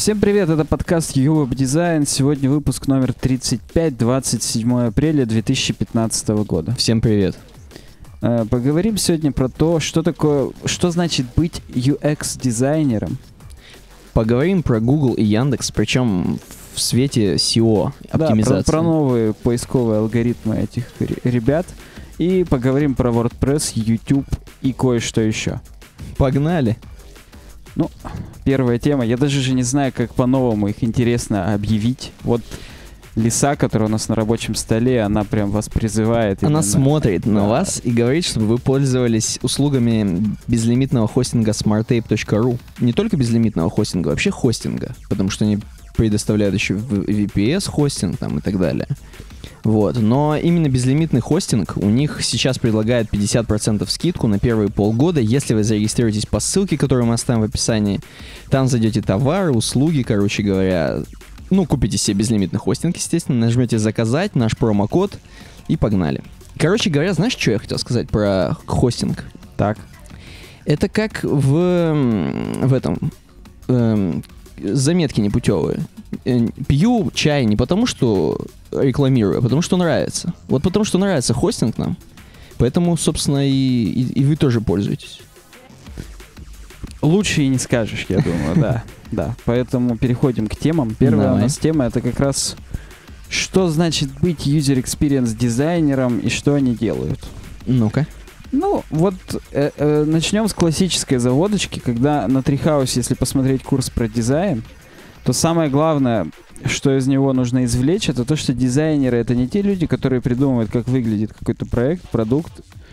Всем привет, это подкаст UWeb Design. Сегодня выпуск номер 35, 27 апреля 2015 года. Всем привет. Поговорим сегодня про то, что значит быть UX-дизайнером. Поговорим про Google и Яндекс, причем в свете SEO оптимизации. Да, про новые поисковые алгоритмы этих ребят. И поговорим про WordPress, YouTube и кое-что еще. Погнали. Ну, первая тема. Я даже не знаю, как по-новому их интересно объявить. Вот Лиса, которая у нас на рабочем столе, она прям вас призывает. Она смотрит на вас и говорит, чтобы вы пользовались услугами безлимитного хостинга smartape.ru. Не только безлимитного хостинга, вообще хостинга. Потому что они предоставляют еще VPS-хостинг там и так далее. Вот. Но именно безлимитный хостинг у них сейчас предлагает 50% скидку на первые полгода, если вы зарегистрируетесь по ссылке, которую мы оставим в описании. Там зайдете товары, услуги, короче говоря. Ну, купите себе безлимитный хостинг, естественно, нажмете «Заказать», наш промокод и погнали. Короче говоря, знаешь, что я хотел сказать про хостинг? Так. Это как в этом... заметки непутевые. Пью чай не потому, что рекламирую, а потому, что нравится. Вот потому, что нравится хостинг нам. Поэтому, собственно, и вы тоже пользуетесь. Лучше и не скажешь, я думаю, да. Да, поэтому переходим к темам. Первая у нас тема — это как раз что значит быть user experience дизайнером и что они делают. Ну-ка. Ну, вот начнем с классической заводочки, когда на Treehouse, если посмотреть курс про дизайн, то самое главное, что из него нужно извлечь, это то, что дизайнеры — это не те люди, которые придумывают, как выглядит какой-то проект, продукт,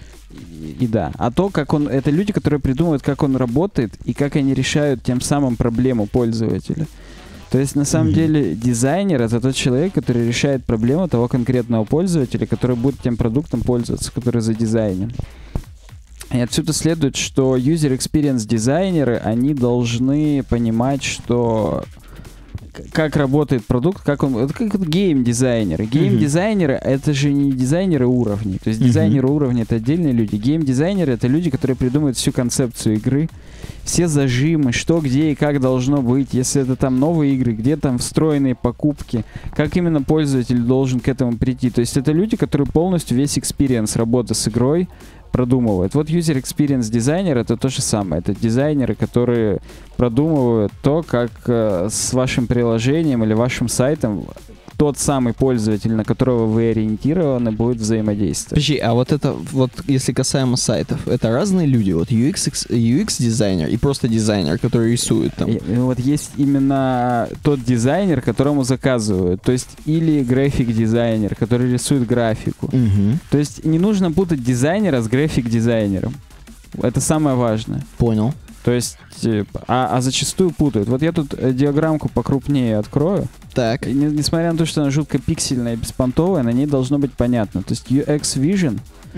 это люди, которые придумывают, как он работает и как они решают тем самым проблему пользователя. То есть, на самом деле, дизайнер — это тот человек, который решает проблему того конкретного пользователя, который будет тем продуктом пользоваться, который задизайнен. И отсюда следует, что user experience дизайнеры, они должны понимать, что как работает продукт, это как гейм-дизайнеры. Гейм-дизайнеры — это же не дизайнеры уровней. То есть дизайнеры уровня — это отдельные люди. Гейм-дизайнеры — это люди, которые придумывают всю концепцию игры, все зажимы, что, где и как должно быть. Если это там новые игры, где там встроенные покупки, как именно пользователь должен к этому прийти. То есть это люди, которые полностью весь экспириенс работы с игрой продумывают. Вот user experience дизайнер — это то же самое. Это дизайнеры, которые продумывают то, как с вашим приложением или вашим сайтом тот самый пользователь, на которого вы ориентированы, будет взаимодействовать. Подожди, а вот это, вот если касаемо сайтов, это разные люди? Вот UX-дизайнер и просто дизайнер, который рисует там? Вот есть именно тот дизайнер, которому заказывают. То есть или график-дизайнер, который рисует графику. То есть не нужно путать дизайнера с график-дизайнером. Это самое важное. Понял. То есть, зачастую путают. Вот я тут диаграммку покрупнее открою. Так. И несмотря на то, что она жутко пиксельная и беспонтовая, на ней должно быть понятно. То есть UX Vision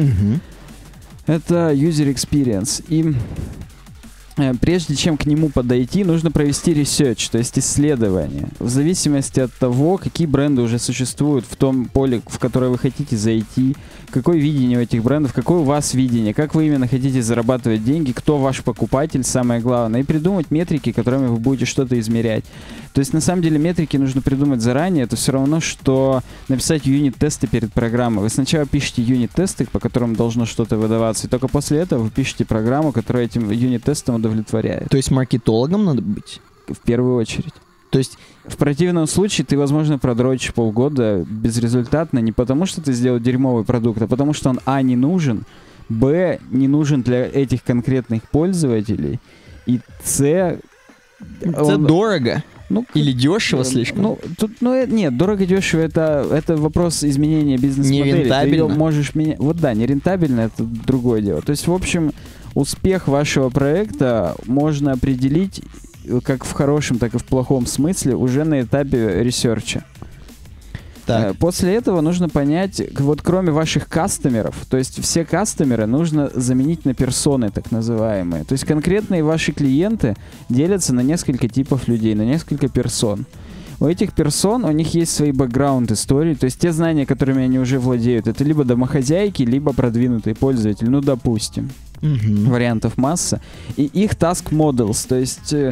это user experience. И прежде чем к нему подойти, нужно провести research, то есть исследование. В зависимости от того, какие бренды уже существуют в том поле, в которое вы хотите зайти, какое видение у этих брендов, какое у вас видение, как вы именно хотите зарабатывать деньги, кто ваш покупатель, самое главное, и придумать метрики, которыми вы будете что-то измерять. То есть, на самом деле, метрики нужно придумать заранее. Это все равно, что написать юнит-тесты перед программой. Вы сначала пишете юнит-тесты, по которым должно что-то выдаваться, и только после этого вы пишете программу, которая этим юнит-тестом удовлетворяет. То есть маркетологом надо быть? В первую очередь. То есть в противном случае ты, возможно, продрочишь полгода безрезультатно не потому, что ты сделал дерьмовый продукт, а потому, что он не нужен, б, не нужен для этих конкретных пользователей, и с... дорого. Или дешево слишком? Нет, дорого-дешево это вопрос изменения бизнес-модели. Нерентабельно? Ты ее можешь менять. Вот да, нерентабельно — это другое дело. То есть, в общем, успех вашего проекта можно определить как в хорошем, так и в плохом смысле уже на этапе ресерча. Так. После этого нужно понять, вот кроме ваших кастомеров, то есть все кастомеры нужно заменить на персоны, так называемые. То есть конкретные ваши клиенты делятся на несколько типов людей, на несколько персон. У этих персон, у них есть свои бэкграунд-истории, то есть те знания, которыми они уже владеют, это либо домохозяйки, либо продвинутые пользователи, допустим. Вариантов масса. И их task models, то есть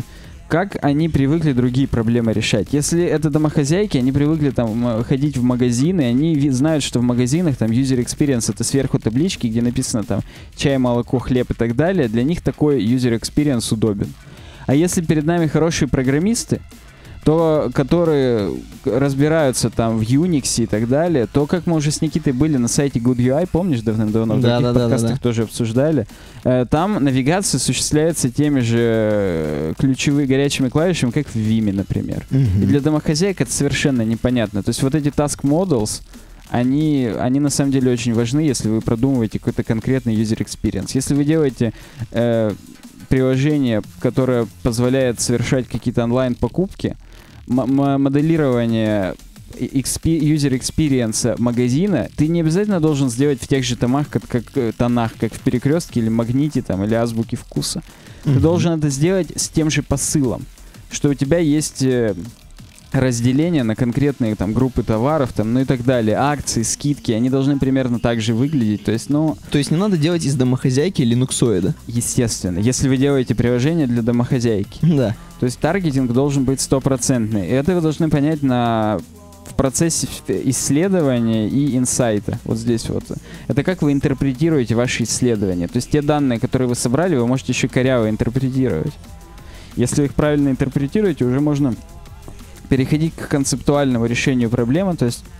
как они привыкли другие проблемы решать. Если это домохозяйки, они привыкли там ходить в магазины, они знают, что в магазинах там user experience — это сверху таблички, где написано там чай, молоко, хлеб и так далее. Для них такой user experience удобен. А если перед нами хорошие программисты, то, которые разбираются там в Unix и так далее, то, как мы уже с Никитой были на сайте GoodUI, помнишь, давным-давно, в других подкастах тоже обсуждали, там навигация осуществляется теми же ключевыми горячими клавишами, как в Vim, например. И для домохозяек это совершенно непонятно. То есть вот эти task models, они на самом деле очень важны, если вы продумываете какой-то конкретный user experience. Если вы делаете приложение, которое позволяет совершать какие-то онлайн-покупки, моделирование user experience магазина ты не обязательно должен сделать в тех же тонах, как в Перекрестке или Магните там, или Азбуке Вкуса. Ты должен это сделать с тем же посылом, что у тебя есть разделение на конкретные там группы товаров, там, ну и так далее, акции, скидки, они должны примерно так же выглядеть, то есть, ну... То есть не надо делать из домохозяйки линуксоида? Естественно, если вы делаете приложение для домохозяйки. Да. То есть таргетинг должен быть 100%. И это вы должны понять в процессе исследования и инсайта. Вот здесь вот. Это как вы интерпретируете ваши исследования. То есть те данные, которые вы собрали, вы можете еще коряво интерпретировать. Если вы их правильно интерпретируете, уже можно переходить к концептуальному решению проблемы, то есть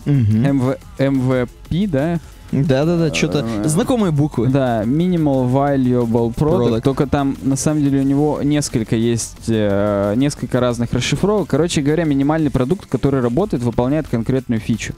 MVP, да? Да-да-да, что-то знакомые буквы. Да, Minimal Valuable Product, только там на самом деле у него несколько разных расшифровок. Короче говоря, минимальный продукт, который работает, выполняет конкретную фичу.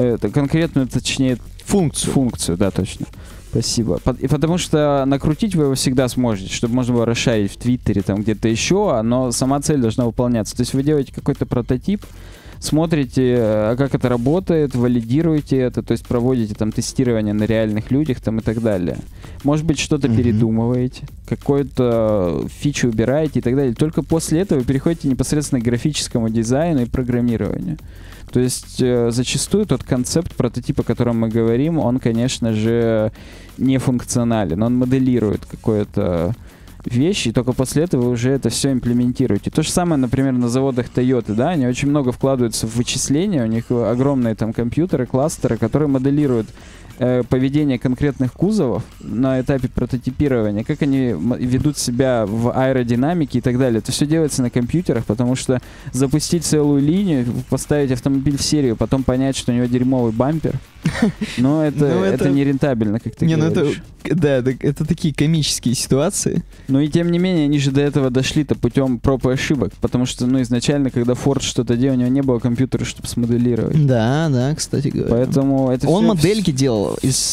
Точнее, функцию, да, точно. Спасибо. И потому что накрутить вы его всегда сможете, чтобы можно было расшарить в Твиттере, там где-то еще, но сама цель должна выполняться. То есть вы делаете какой-то прототип, смотрите, как это работает, валидируете это, то есть проводите там тестирование на реальных людях там и так далее. Может быть, что-то передумываете, какую-то фичу убираете и так далее. Только после этого вы переходите непосредственно к графическому дизайну и программированию. То есть зачастую тот концепт прототипа, о котором мы говорим, он, конечно же, не функционален, он моделирует какое-то вещи, и только после этого вы уже это все имплементируете. То же самое, например, на заводах Toyota, да, они очень много вкладываются в вычисления, у них огромные там компьютеры, кластеры, которые моделируют поведение конкретных кузовов на этапе прототипирования, как они ведут себя в аэродинамике и так далее. Это все делается на компьютерах, потому что запустить целую линию, поставить автомобиль в серию, потом понять, что у него дерьмовый бампер, но это не рентабельно, как ты говоришь. Это такие комические ситуации. Ну и тем не менее, они же до этого дошли-то путем проб и ошибок, потому что, изначально, когда Ford что-то делал, у него не было компьютера, чтобы смоделировать. Да, кстати говоря. Поэтому это Он модельки делал.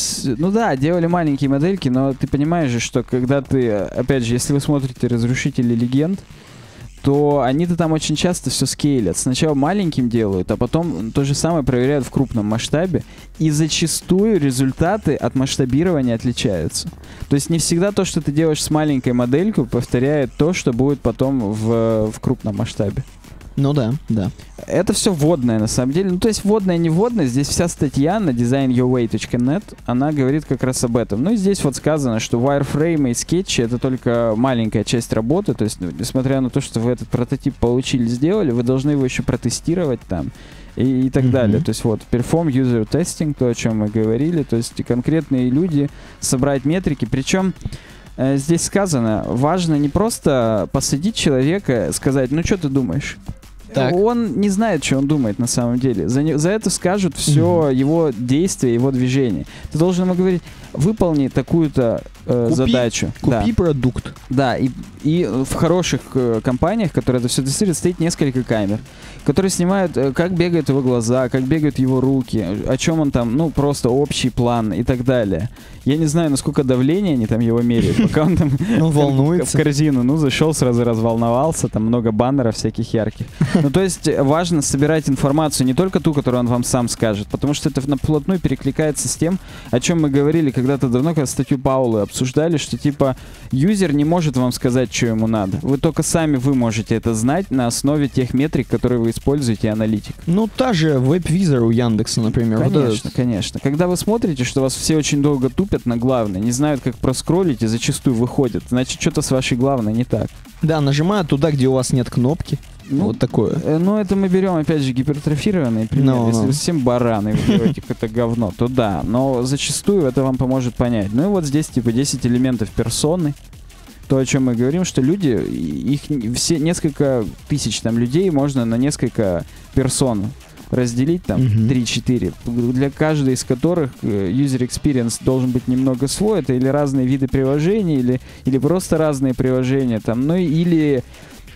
Делали маленькие модельки, но ты понимаешь же, что когда ты, опять же, если вы смотрите «Разрушители легенд», то они-то там очень часто все скейлят. Сначала маленьким делают, а потом то же самое проверяют в крупном масштабе. И зачастую результаты от масштабирования отличаются. То есть не всегда то, что ты делаешь с маленькой моделькой, повторяет то, что будет потом в крупном масштабе. Ну да. Это все вводное, на самом деле. То есть вводное, не вводное. Здесь вся статья на designyourway.net, она говорит как раз об этом. И здесь вот сказано, что wireframe и скетчи — это только маленькая часть работы. То есть, несмотря на то, что вы этот прототип получили, сделали, вы должны его еще протестировать там и так далее. То есть вот, perform user testing, то, о чем мы говорили. То есть конкретные люди, собрать метрики. Причем здесь сказано, важно не просто посадить человека, сказать, что ты думаешь? Так. Он не знает, что он думает на самом деле. За это скажут все его действия, его движения. Ты должен ему говорить, выполни такую-то задачу. Купи продукт. Да, и в хороших компаниях, которые это все тестируют, стоит несколько камер, которые снимают, как бегают его глаза, как бегают его руки, о чем он там, просто общий план и так далее. Я не знаю, насколько давление они там его меряют, пока он там волнуется. В корзину, зашел, сразу разволновался, там много баннеров всяких ярких. Ну, то есть важно собирать информацию, не только ту, которую он вам сам скажет, потому что это вплотную перекликается с тем, о чем мы говорили когда-то давно, когда статью Паула обсуждали, что типа юзер не может вам сказать, что ему надо. Вы только сами вы можете это знать на основе тех метрик, которые вы используете, аналитик. Ну, та же WebVisor у Яндекса, например. Конечно, конечно. Когда вы смотрите, что вас все очень долго тупят на главной, не знают, как проскроллить и зачастую выходят, значит, что-то с вашей главной не так. Да, нажимают туда, где у вас нет кнопки. Ну, вот такое. Ну, это мы берем, опять же, гипертрофированный пример. Если вы совсем бараны и делаете какое-то говно, то да. Но зачастую это вам поможет понять. Ну и вот здесь типа 10 элементов персоны. То, о чем мы говорим, что люди, их все несколько тысяч там людей можно на несколько персон разделить, там, 3-4, для каждой из которых user experience должен быть немного свой. Это или разные виды приложений, или просто разные приложения, там, ну или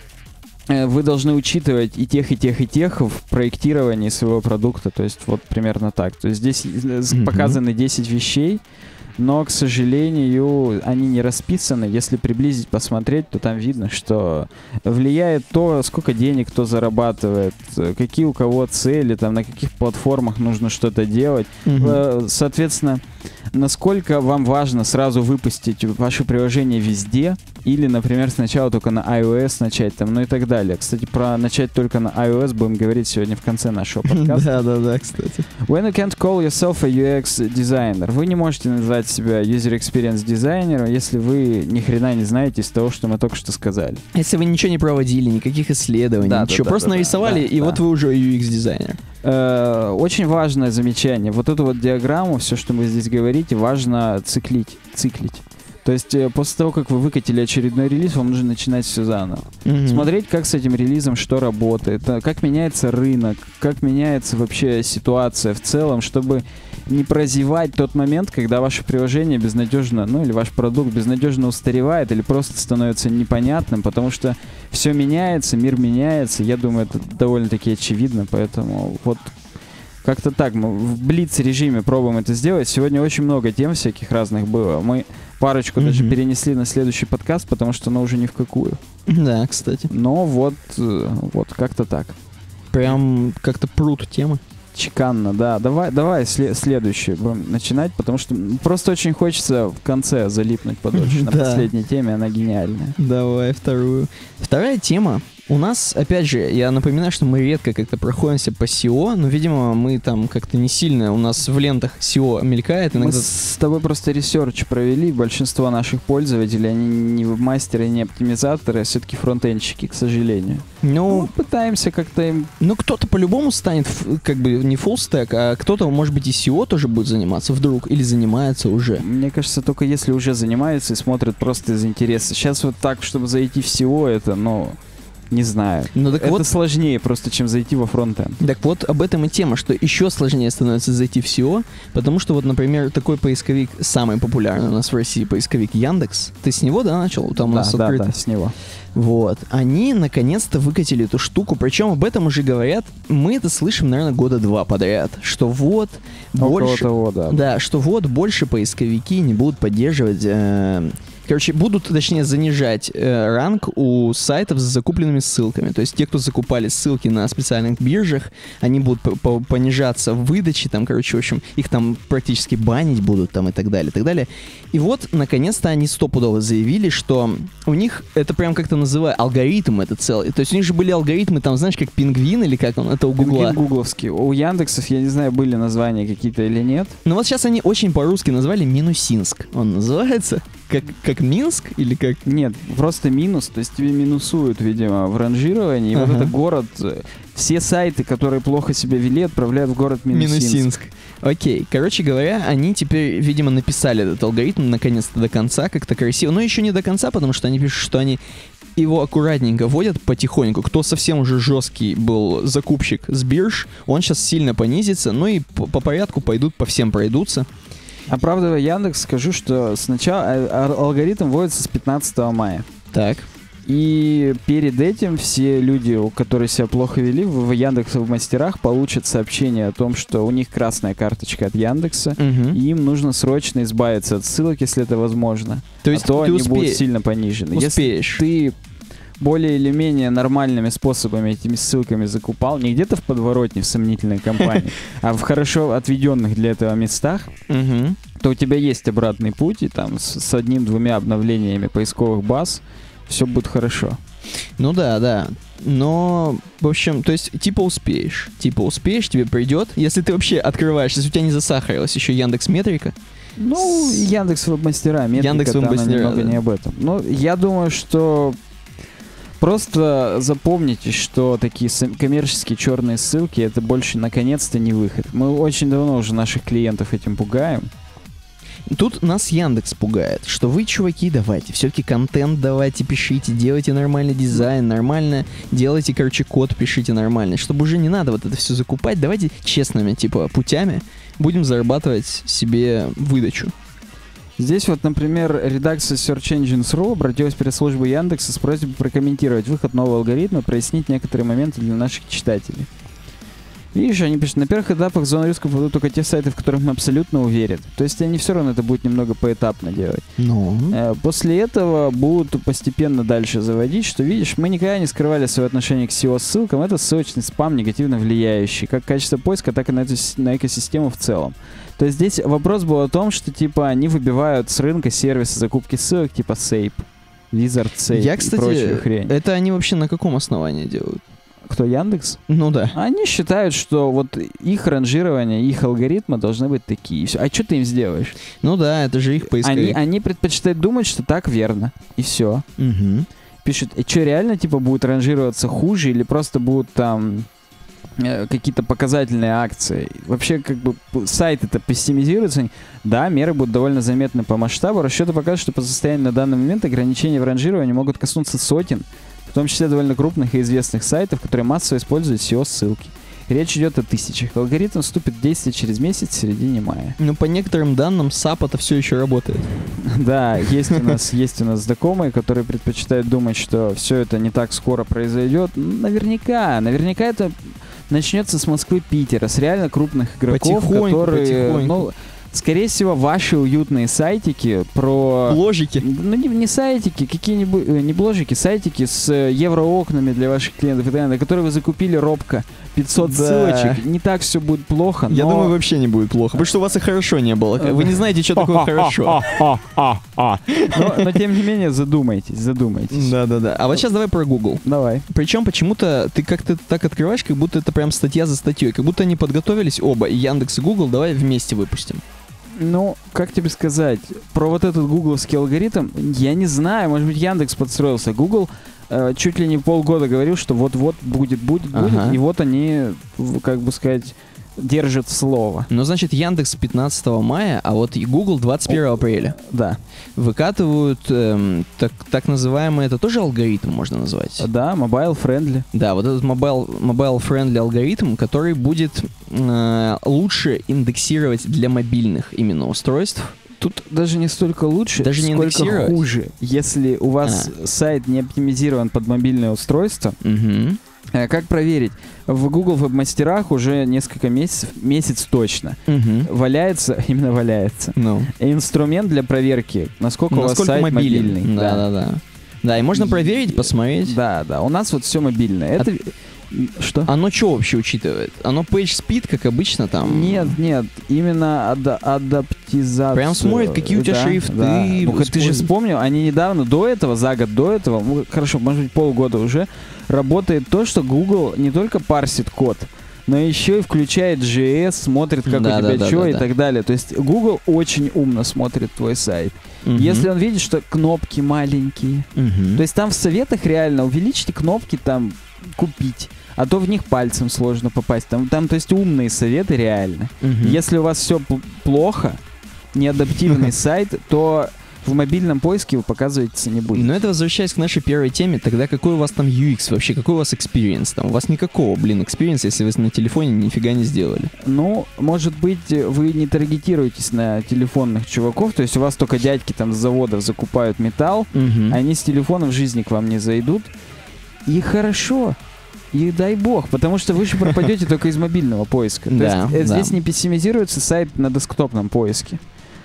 вы должны учитывать и тех, и тех, и тех в проектировании своего продукта. То есть вот примерно так. То есть здесь показаны 10 вещей, но, к сожалению, они не расписаны. Если приблизить, посмотреть, то там видно, что влияет то, сколько денег кто зарабатывает, какие у кого цели, там, на каких платформах нужно что-то делать. Соответственно, насколько вам важно сразу выпустить ваше приложение везде, или, например, сначала только на iOS начать, там, ну и так далее. Кстати, про начать только на iOS будем говорить сегодня в конце нашего подкаста. Да, кстати. When you can't call yourself a UX designer. Вы не можете назвать себя user experience дизайнером, если вы ни хрена не знаете из того, что мы только что сказали. Если вы ничего не проводили, никаких исследований, ничего, просто нарисовали, и вот вы уже UX-дизайнер. Очень важное замечание. Вот эту вот диаграмму, все, что вы здесь говорите, важно циклить. То есть после того, как вы выкатили очередной релиз, вам нужно начинать все заново. Смотреть, как с этим релизом что работает, как меняется рынок, как меняется вообще ситуация в целом, чтобы не прозевать тот момент, когда ваше приложение безнадежно, ну или ваш продукт безнадежно устаревает или просто становится непонятным, потому что все меняется, мир меняется. Я думаю, это довольно-таки очевидно, поэтому вот как-то так. Мы в блиц-режиме пробуем это сделать. Сегодня очень много тем всяких разных было. Мы парочку даже перенесли на следующий подкаст, потому что оно уже ни в какую. Да, кстати. Но вот как-то так. Прям как-то прут темы. Чеканно, да. Давай следующую будем начинать, потому что просто очень хочется в конце залипнуть подольше на последней теме, она гениальная. Давай вторую. Вторая тема. У нас, опять же, я напоминаю, что мы редко как-то проходимся по SEO, но, видимо, мы там как-то не сильно, у нас в лентах SEO мелькает. Иногда... Мы с тобой просто ресерч провели, большинство наших пользователей, они не веб-мастеры, не оптимизаторы, а все-таки фронтенщики, к сожалению. Ну, пытаемся как-то им... Ну, кто-то по-любому станет, как бы, не full stack, а кто-то, может быть, и SEO тоже будет заниматься вдруг, или занимается уже. Мне кажется, только если уже занимаются и смотрят просто из интереса. Сейчас вот так, чтобы зайти в SEO, это, не знаю. Ну, так это вот, сложнее просто, чем зайти во фронтенд. Так вот, об этом и тема, что еще сложнее становится зайти в SEO, потому что вот, например, такой поисковик, самый популярный у нас в России поисковик Яндекс. Ты с него, да, начал? Там у нас открыто. Да, с него. Вот. Они наконец-то выкатили эту штуку, причем об этом уже говорят, мы это слышим, наверное, года 2 подряд, что вот больше... того, да. Да, что вот больше поисковики не будут поддерживать... будут, точнее, занижать ранг у сайтов с закупленными ссылками. То есть те, кто закупали ссылки на специальных биржах, они будут понижаться в выдаче, там, в общем, их там практически банить будут, там, и так далее, и так далее. И вот, наконец-то, они стопудово заявили, что у них, это прям как-то называют, алгоритм это целый. То есть у них же были алгоритмы, там, знаешь, как Пингвин или как он, это у Гугла. Пингвин гугловский. У Яндексов, я не знаю, были названия какие-то или нет. Но вот сейчас они очень по-русски назвали Минусинск. Он называется... Как Минск или как? Нет, просто минус, то есть тебе минусуют, видимо, в ранжировании. И вот это город, все сайты, которые плохо себя вели, отправляют в город Минусинск. Окей, короче говоря, они теперь, видимо, написали этот алгоритм наконец-то до конца, как-то красиво. Но еще не до конца, потому что они пишут, что они его аккуратненько вводят потихоньку. Кто совсем уже жесткий был закупщик с бирж, он сейчас сильно понизится, ну и по порядку пойдут, по всем пройдутся. Оправдывая Яндекс, скажу, что сначала алгоритм вводится с 15 мая. Так. И перед этим все люди, которые себя плохо вели, в Яндексе в мастерах получат сообщение о том, что у них красная карточка от Яндекса, и им нужно срочно избавиться от ссылок, если это возможно. То есть они будут сильно понижены. Успеешь. Если ты более или менее нормальными способами этими ссылками закупал, не где-то в подворотне в сомнительной компании, а в хорошо отведенных для этого местах, то у тебя есть обратный путь, и там с одним-двумя обновлениями поисковых баз все будет хорошо. Ну да. Но, в общем, то есть, типа успеешь, тебе придет, если ты вообще открываешь, если у тебя не засахарилась еще Яндекс.Метрика. Ну, Яндекс Веб-мастера, метрика, она немного не об этом. Но я думаю, что просто запомните, что такие коммерческие черные ссылки, это больше наконец-то не выход. Мы очень давно уже наших клиентов этим пугаем. Тут нас Яндекс пугает, что вы, чуваки, давайте, все-таки контент давайте, пишите, делайте нормальный дизайн, нормально делайте, короче, код пишите нормально, чтобы уже не надо вот это все закупать, давайте честными, типа, путями будем зарабатывать себе выдачу. Здесь вот, например, редакция Search Engines.ru обратилась в пресс-службу Яндекса с просьбой прокомментировать выход нового алгоритма, прояснить некоторые моменты для наших читателей. Видишь, они пишут, на первых этапах в зону риска попадут только те сайты, в которых мы абсолютно уверены. То есть они все равно это будут немного поэтапно делать. После этого будут постепенно дальше заводить, что, видишь, мы никогда не скрывали свое отношение к SEO-ссылкам. Это ссылочный спам, негативно влияющий как качество поиска, так и на экосистему в целом. То есть здесь вопрос был о том, что типа они выбивают с рынка сервисы закупки ссылок типа Sape, Wizard Sape и прочую хрень. Это они вообще на каком основании делают? Кто, Яндекс? Ну да. Они считают, что вот их ранжирование, их алгоритмы должны быть такие. А что ты им сделаешь? Ну да, это же их поисковик. Они предпочитают думать, что так верно. И все. Угу. Пишут, и что, реально типа будет ранжироваться хуже или просто будут там какие-то показательные акции? Вообще, как бы, сайты-то пессимизируются. Да, меры будут довольно заметны по масштабу. Расчеты показывают, что по состоянию на данный момент ограничения в ранжировании могут коснуться сотен, в том числе довольно крупных и известных сайтов, которые массово используют SEO-ссылки. Речь идет о тысячах. Алгоритм вступит в действие через месяц в середине мая. Ну, по некоторым данным, SAP это все еще работает. Да, есть у нас знакомые, которые предпочитают думать, что все это не так скоро произойдет. Наверняка это начнется с Москвы-Питера, с реально крупных игроков, которые... Ну, скорее всего, ваши уютные сайтики про... Бложики. Ну, не сайтики, какие-нибудь... Не бложики, сайтики с евроокнами для ваших клиентов и так далее, которые вы закупили робко 500 ссылочек. Не так все будет плохо, Я думаю, вообще не будет плохо, потому что у вас и хорошо не было. Вы не знаете, что такое хорошо. Но, тем не менее, задумайтесь. Да. А вот сейчас давай про Google. Давай. Причем почему-то ты как-то так открываешь, как будто это прям статья за статьей. Как будто они подготовились оба, и Яндекс, и Google, давай вместе выпустим. Ну, как тебе сказать, про вот этот гугловский алгоритм, я не знаю, может быть, Яндекс подстроился. Google чуть ли не полгода говорил, что вот-вот будет, и вот они, как бы сказать, держат слово. Ну, значит, Яндекс 15 мая, а вот и Google 21 апреля. Да. Выкатывают так называемый, это тоже алгоритм можно назвать? Да, mobile-friendly. Да, вот этот mobile-friendly алгоритм, который будет лучше индексировать для мобильных именно устройств. Тут даже не столько лучше, сколько хуже. Если у вас сайт не оптимизирован под мобильное устройство, как проверить? В Google веб-мастерах уже несколько месяц точно, валяется инструмент для проверки, насколько у вас сайт мобильный. Да, и можно проверить, посмотреть. Да, у нас вот все мобильное. Это... Что? Оно что вообще учитывает? Оно PageSpeed, как обычно там? Нет, именно адаптизацию. Прям смотрит, какие у тебя шрифты. Да. Ну, ты же вспомнил, они недавно за год до этого, ну, хорошо, может быть, полгода уже, работает то, что Google не только парсит код, но еще и включает JS, смотрит, как у тебя что и так далее. То есть Google очень умно смотрит твой сайт. Если он видит, что кнопки маленькие. То есть там в советах реально увеличьте кнопки, там, купить. А то в них пальцем сложно попасть. Там то есть умные советы реально. Если у вас все плохо, неадаптивный сайт, то в мобильном поиске вы показываете не будет. Но это возвращаясь к нашей первой теме, тогда какой у вас там UX вообще, какой у вас experience там? У вас никакого, experience, если вы на телефоне нифига не сделали. Ну, может быть, вы не таргетируетесь на телефонных чуваков, то есть у вас только дядьки там с заводов закупают металл, они с телефона в жизни к вам не зайдут. И хорошо. И дай бог, потому что вы же пропадете только из мобильного поиска. То есть здесь не пессимизируется сайт на десктопном поиске.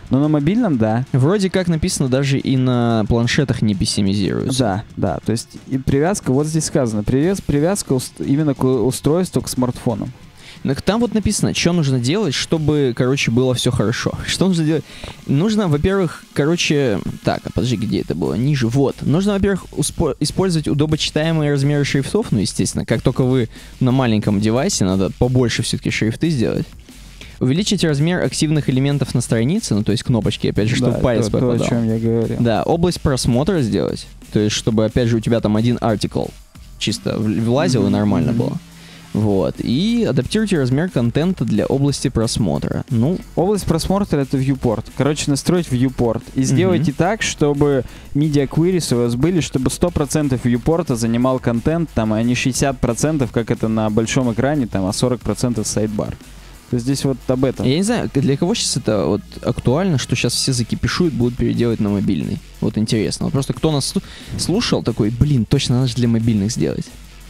Но на мобильном, да. Вроде как написано, даже и на планшетах не пессимизируется. Да, да. То есть и привязка, вот здесь сказано, привязка именно к устройству, к смартфонам. Но там вот написано, что нужно делать, чтобы, короче, было все хорошо. Что нужно делать? Нужно, во-первых, так, а подожди, где это было? Ниже, вот. Нужно, во-первых, использовать удобочитаемые размеры шрифтов, ну, естественно. Как только вы на маленьком девайсе, надо побольше все-таки шрифты сделать. Увеличить размер активных элементов на странице, ну, то есть кнопочки, опять же, чтобы палец попадал. То, о чем я говорил. Да, область просмотра сделать, то есть, чтобы, опять же, у тебя там один артикл чисто влазил и нормально было. Вот. И адаптируйте размер контента для области просмотра. Ну, область просмотра — это viewport. Короче, настроить viewport. И сделайте так, чтобы media queries у вас были, чтобы 100% viewport занимал контент, там, а не 60%, как это на большом экране, там, а 40% сайдбар. То есть здесь вот об этом. Я не знаю, для кого сейчас это вот актуально, что сейчас все закипишуют, будут переделать на мобильный. Вот интересно. Вот просто кто нас слушал, такой, блин, точно надо же для мобильных сделать.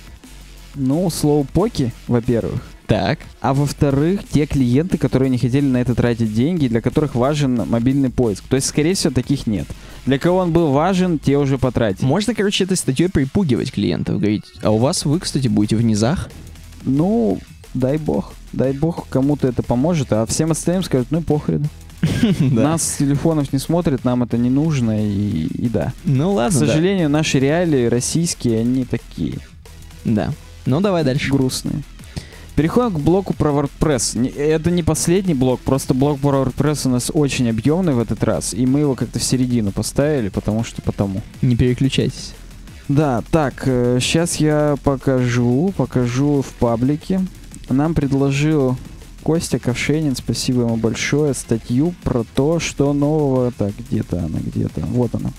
Ну, слоупоки, во-первых. Так. А во-вторых, те клиенты, которые не хотели на это тратить деньги, для которых важен мобильный поиск. То есть, скорее всего, таких нет. Для кого он был важен, те уже потратили. Можно, короче, этой статьей припугивать клиентов. Говорить, а у вас вы, кстати, будете в низах? Ну, дай бог. Дай бог, кому-то это поможет, а всем остальным скажут, ну и похрен. Нас с телефонов не смотрят, нам это не нужно, и да. Ну ладно. К сожалению, наши реалии российские, они такие. Да. Ну, давай дальше. Грустные. Переходим к блоку про WordPress. Это не последний блок, просто блок про WordPress у нас очень объемный в этот раз, и мы его как-то в середину поставили, потому. Не переключайтесь. Да, так, сейчас я покажу в паблике. Нам предложил Костя Ковшенин, спасибо ему большое, статью про то, что нового... Так, где-то она. Вот она.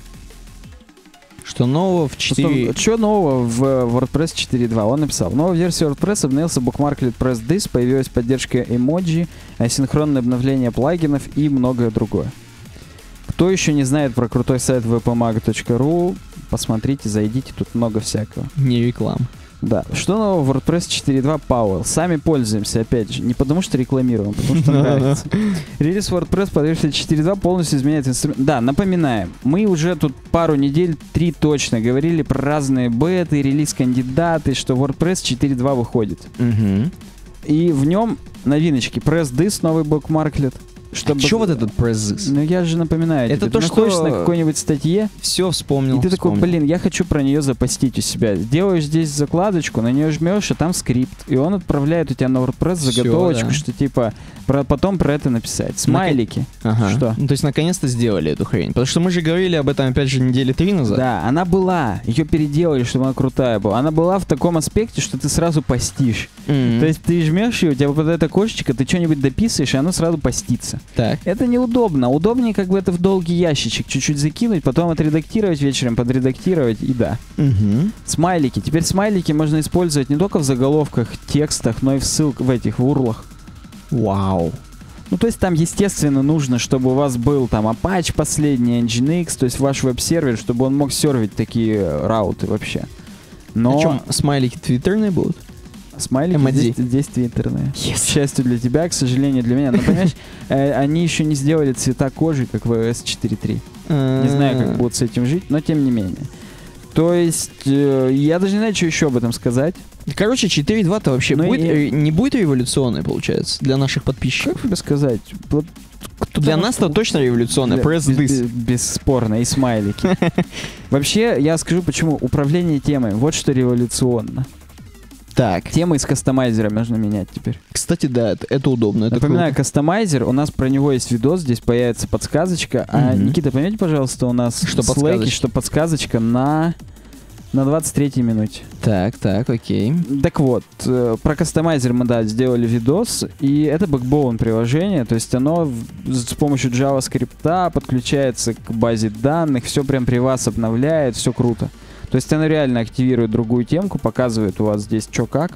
Что нового в 4... Что нового в WordPress 4.2? Он написал. В новой версии WordPress обновился bookmarklet PressThis, появилась поддержка эмоджи, асинхронное обновление плагинов и многое другое. Кто еще не знает про крутой сайт wpmag.ru, посмотрите, зайдите, тут много всякого. Не реклама. Да. Что нового в WordPress 4.2 Powell? Сами пользуемся, опять же. Не потому что рекламируем, а потому что нравится. Релиз WordPress под версией 4.2 полностью изменяет инструмент. Да, напоминаем. Мы уже тут пару недель, 3 точно, говорили про разные беты, релиз-кандидаты, что WordPress 4.2 выходит. И в нем новиночки. PressThis, новый букмарклет. Чтобы... А что вот этот PressThis? Ну я же напоминаю. Это тебе. то, Ты что... находишься на какой-нибудь статье. Все вспомнил. И ты такой, блин, я хочу про нее запостить у себя. Делаешь здесь закладочку, на нее жмешь, а там скрипт. И он отправляет у тебя на WordPress заготовочку, что типа потом про это написать. Смайлики. Ага. Что? Ну, то есть наконец-то сделали эту хрень. Потому что мы же говорили об этом, опять же, недели 3 назад. Да, она была. Ее переделали, чтобы она крутая была. Она была в таком аспекте, что ты сразу постишь. То есть ты жмешь ее, у тебя выпадает окошечко, ты что-нибудь дописываешь, и оно сразу постится. Так. Это неудобно. Удобнее как бы это в долгий ящичек чуть-чуть закинуть, потом отредактировать вечером, подредактировать, и да. Смайлики. Теперь смайлики можно использовать не только в заголовках, текстах, но и в ссылках, в урлах. Вау. Ну, то есть там, естественно, нужно, чтобы у вас был там Apache последний, Nginx, то есть ваш веб-сервер, чтобы он мог сервить такие рауты вообще. Но... Причем смайлики твиттерные будут? Смайлики здесь твиттерные. К счастью для тебя, к сожалению для меня. Но, понимаешь, они еще не сделали цвета кожи, как в iOS 4.3. Не знаю, как будут с этим жить, но тем не менее. То есть, я даже не знаю, что еще об этом сказать. Короче, 4.2-то вообще не будет революционной, получается, для наших подписчиков? Как тебе сказать? Вот, для нас-то точно революционная. PressThis. Бесспорно, и смайлики. Вообще, я скажу, почему. Управление темой. Вот что революционно. Так. Темы из кастомайзера можно менять теперь. Кстати, да, это удобно. Напоминаю, кастомайзер, у нас про него есть видос, здесь появится подсказочка. А, Никита, пометь, пожалуйста, у нас что в Slack, что подсказочка на 23-й минуте. Так, окей. Так вот, про кастомайзер мы, да, сделали видос, и это backbone приложение, то есть оно с помощью JavaScript подключается к базе данных, все прям при вас обновляет, все круто. То есть оно реально активирует другую темку, показывает у вас здесь что как.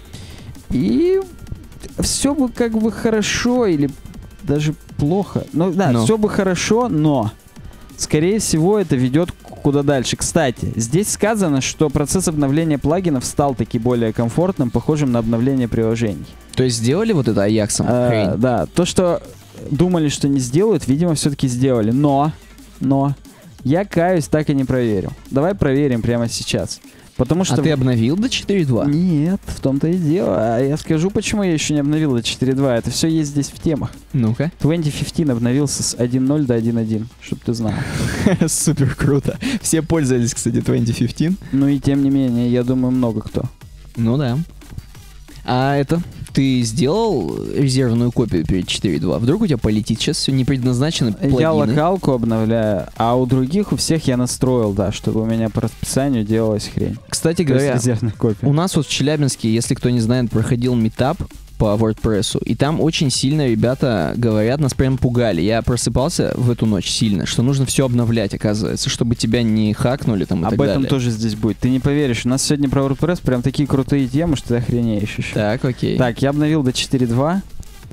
И все бы как бы хорошо или даже плохо. Ну да, все бы хорошо, но скорее всего это ведет куда дальше. Кстати, здесь сказано, что процесс обновления плагинов стал таки более комфортным, похожим на обновление приложений. То есть сделали вот это Аяксом? Да, то, что думали, что не сделают, видимо, все-таки сделали. Но, я каюсь, так и не проверил. Давай проверим прямо сейчас. Потому что... А ты обновил до 4.2? Нет, в том-то и дело. А я скажу, почему я еще не обновил до 4.2. Это все есть здесь в темах. Ну-ка. 2015 обновился с 1.0 до 1.1, чтобы ты знал. Супер круто. Все пользовались, кстати, 2015. Ну и тем не менее, я думаю, много кто. Ну да. А это... Ты сделал резервную копию перед 4.2? Вдруг у тебя полетит? Сейчас все не предназначено плагины. Я локалку обновляю, а у других, у всех я настроил, да, чтобы у меня по расписанию делалась хрень. Кстати То есть говоря, резервная копия. у нас вот в Челябинске, если кто не знает, проходил митап по WordPress, и там очень сильно ребята говорят, нас прям пугали. Я просыпался в эту ночь сильно, что нужно все обновлять, оказывается, чтобы тебя не хакнули там и так Об этом далее. тоже здесь будет. Ты не поверишь, у нас сегодня про WordPress прям такие крутые темы, что ты охренеешь еще. Так, окей. Так, я обновил до 4.2.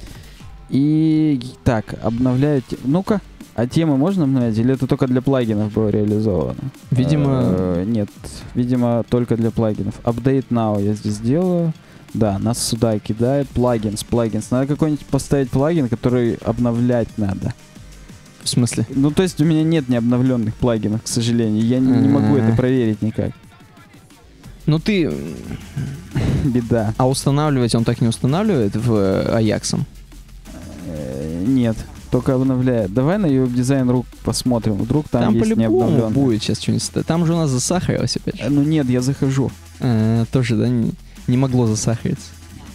И так, обновляю... Ну-ка, а темы можно обновлять? Или это только для плагинов было реализовано? Видимо... Нет, видимо, только для плагинов. Update now я здесь делаю. Да, нас сюда кидает. Плагинс. Надо какой-нибудь поставить плагин, который обновлять надо. В смысле? Ну, то есть у меня нет необновленных плагинов, к сожалению. Я не могу это проверить никак. Ну ты... Беда. А устанавливать он так не устанавливает в Ajax? Нет, только обновляет. Давай на UWebDesign.ru посмотрим. Вдруг там есть по-любому необновленное. будет сейчас что-нибудь. Там же у нас засахарилось опять. Ну нет, я захожу. Тоже, да, не могло засахариться.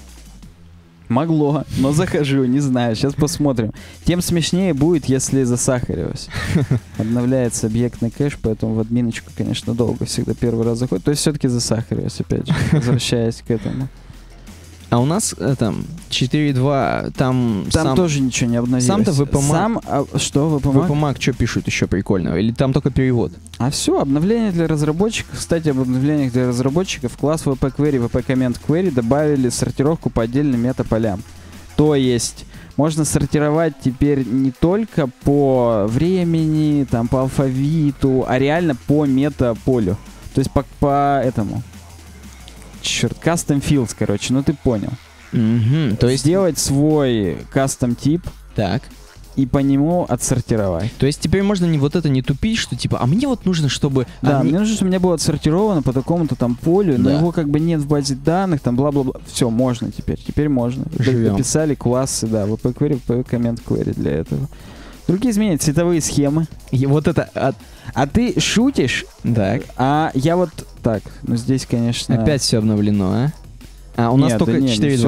Могло, но захожу, не знаю, сейчас посмотрим. Тем смешнее будет, если засахарилось. Обновляется объектный кэш, поэтому в админочку, конечно, долго всегда первый раз заходит. То есть все-таки засахарилось, опять же, возвращаясь к этому. А у нас там 4.2, там тоже ничего не обновилось. Сам-то VPMAC. Что VPMAC? VPMAC что пишут еще прикольного? Или там только перевод? А все, обновление для разработчиков. Кстати, об обновлениях для разработчиков. Класс VP Query, VP Comment Query добавили сортировку по отдельным метаполям. То есть можно сортировать теперь не только по времени, там, по алфавиту, а реально по метаполю. То есть по этому. Черт, custom fields, короче, ну ты понял. То есть сделать свой custom тип. Так. И по нему отсортировать. То есть теперь можно не тупить, что типа, а мне вот нужно, чтобы... Да, мне нужно, чтобы у меня было отсортировано по такому-то там полю, но его как бы нет в базе данных, там бла-бла-бла. Все, можно теперь. Теперь можно. Дописали классы, да, VP Query, VP Comment Query для этого. Другие изменения, цветовые схемы. И вот это... А ты шутишь? Так. А я вот... Так, ну здесь, конечно... Опять все обновлено, а? А у нас только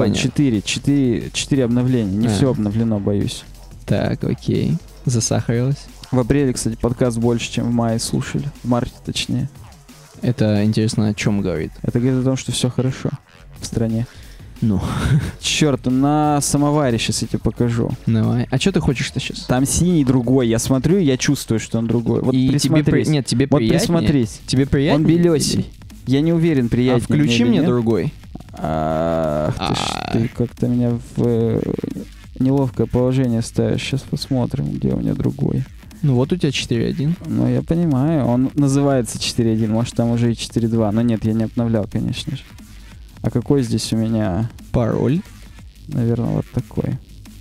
4.2. 4 обновления. Не все обновлено, боюсь. Так, окей. Засахарилось. В апреле, кстати, подкаст больше, чем в мае слушали. В марте, точнее. Это интересно о чем говорит? Это говорит о том, что все хорошо в стране. Ну. Черт, на самоваре сейчас я тебе покажу. Давай. А что ты хочешь-то сейчас? Там синий другой. Я смотрю, я чувствую, что он другой. Вот и присмотрись. Нет, тебе вот приятнее? Присмотрись. Тебе приятнее? Он белесый. Я не уверен, приятнее. А включи мне другой. Ах ты как-то меня в неловкое положение ставишь. Сейчас посмотрим, где у меня другой. Ну вот у тебя 4.1. Ну я понимаю. Он называется 4.1. Может там уже и 4.2. Но нет, я не обновлял, конечно же. А какой здесь у меня? Пароль. Наверное, вот такой.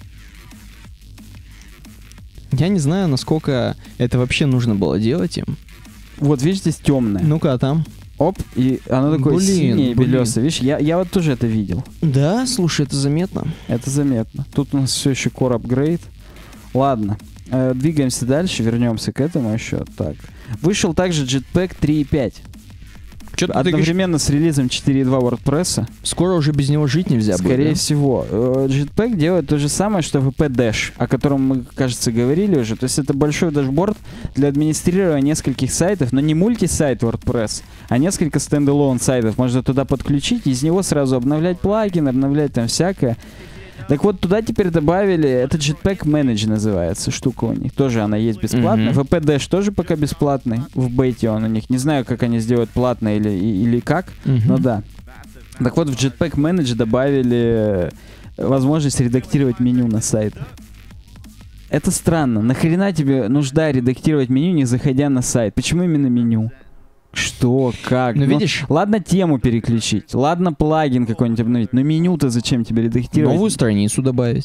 Я не знаю, насколько это вообще нужно было делать им. Вот, видишь, здесь темное. Ну-ка, а там? Оп, и оно такое синее и белесое. Видишь, я вот тоже это видел. Да, слушай, это заметно. Это заметно. Тут у нас все еще Core Upgrade. Ладно, двигаемся дальше, вернемся к этому еще. Так. Вышел также Jetpack 3.5. Одновременно с релизом 4.2 WordPress. Скоро уже без него жить нельзя будет. Скорее всего. Jetpack делает то же самое, что VP Dash, о котором мы, кажется, говорили уже. То есть это большой дашборд для администрирования нескольких сайтов, но не мультисайт WordPress, а несколько стендалон сайтов. Можно туда подключить, из него сразу обновлять плагины, обновлять там всякое. Так вот, туда теперь добавили, это Jetpack Manage называется, штука у них. Тоже она есть бесплатная. VP Dash тоже пока бесплатный. В бете он у них. Не знаю, как они сделают платно или как, но да. Так вот, в Jetpack Manage добавили возможность редактировать меню на сайтах. Это странно. Нахрена тебе нужда редактировать меню, не заходя на сайт? Почему именно меню? Что, как? Ну, видишь? Ладно тему переключить, ладно плагин какой-нибудь обновить, но меню-то зачем тебе редактировать? Новую страницу добавить.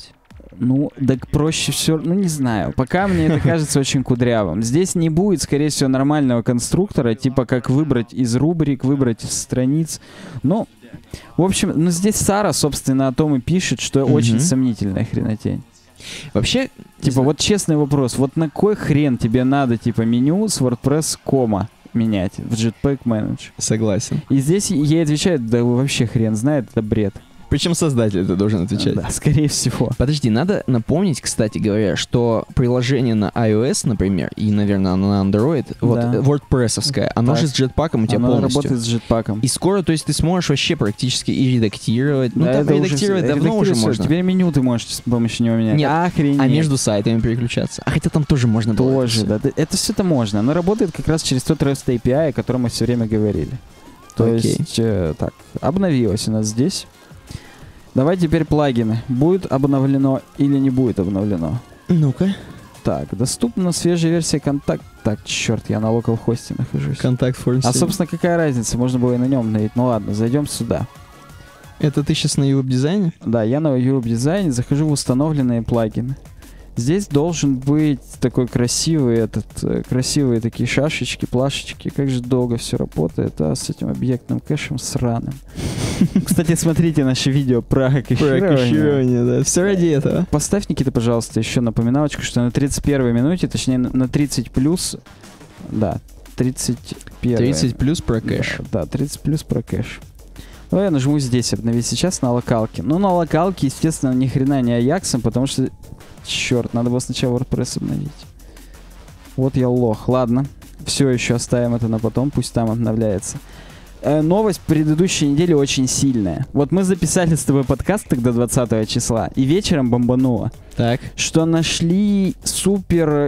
Ну, так проще все, ну не знаю. Пока мне это кажется очень кудрявым. Здесь не будет, скорее всего, нормального конструктора, типа как выбрать из рубрик, выбрать из страниц. Ну, в общем, ну здесь Сара, собственно, о том и пишет, что очень сомнительная хренотень. Вообще, типа, вот честный вопрос, вот на кой хрен тебе надо, типа, меню с WordPress кома менять в Jetpack Manager? Согласен. И здесь ей отвечают, да вообще хрен знает, это бред. Причем создатель это должен отвечать. Да, скорее всего. Подожди, надо напомнить, кстати говоря, что приложение на iOS, например, и, наверное, на Android, вот WordPress-овское, оно же с Jetpack'ом у тебя полностью. Оно работает с Jetpack'ом. И скоро, то есть, ты сможешь вообще практически и редактировать. Ну, там редактировать давно уже можно. Теперь меню ты можешь с помощью него менять. Нет, а между сайтами переключаться. А хотя там тоже можно было. Тоже, да. Это все-то можно. Оно работает как раз через тот REST API, о котором мы все время говорили. То есть, так, обновилось у нас здесь. Давай теперь плагины. Будет обновлено или не будет обновлено? Ну-ка. Так, доступна свежая версия контакт. Так, черт, я на localhost нахожусь. Контакт форм. А, собственно, какая разница? Можно было и на нем обновить. Ну ладно, зайдем сюда. Это ты сейчас на UWeb-дизайне? Да, я на UWeb-дизайне, захожу в установленные плагины. Здесь должен быть такой красивые такие шашечки, плашечки. Как же долго все работает, с этим объектным кэшем сраным. Кстати, смотрите наше видео про кэширование. Про кэширование, да. Все ради этого. Поставь, Никита, пожалуйста, еще напоминалочку, что на 31 минуте, точнее на 30 плюс, да, 31. 30 плюс про кэш. Да, 30 плюс про кэш. Ну, я нажму здесь обновить сейчас на локалке. Ну, на локалке, естественно, ни хрена не Аяксом, потому что, черт, надо было сначала WordPress обновить. Вот я лох. Ладно, все еще оставим это на потом, пусть там обновляется. Новость предыдущей недели очень сильная. Вот мы записали с тобой подкаст тогда 20 числа, и вечером бомбануло. Так. Что нашли супер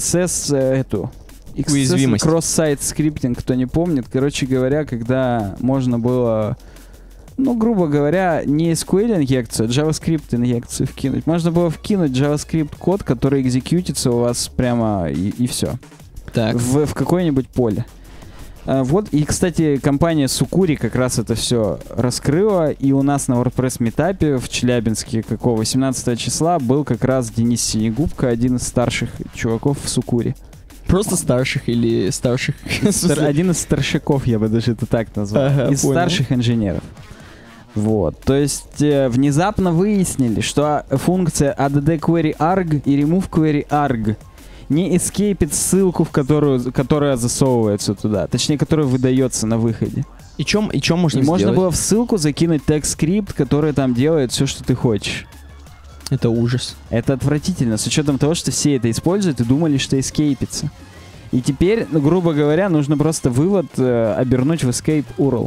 XSS уязвимость. Кросс-сайт скриптинг, кто не помнит. Короче говоря, когда можно было, ну, грубо говоря, не SQL-инъекцию, а JavaScript-инъекцию вкинуть. Можно было вкинуть JavaScript-код, который экзекьютится у вас прямо и все. Так. В какое-нибудь поле. Вот, и, кстати, компания Сукури как раз это все раскрыла, и у нас на WordPress метапе в Челябинске 18 числа был как раз Денис Синегубка, один из старших чуваков в Сукури. Просто старших или старших? Один из старшаков, я бы даже это так назвал. Из старших инженеров. Вот, то есть внезапно выяснили, что функция add query arg и remove query arg не эскейпит ссылку, которая засовывается туда, точнее, которая выдается на выходе. И чем можно сделать? Можно было в ссылку закинуть тег-скрипт, который там делает все, что ты хочешь. Это ужас. Это отвратительно, с учетом того, что все это используют и думали, что эскейпится. И теперь, ну, грубо говоря, нужно просто вывод обернуть в escape URL.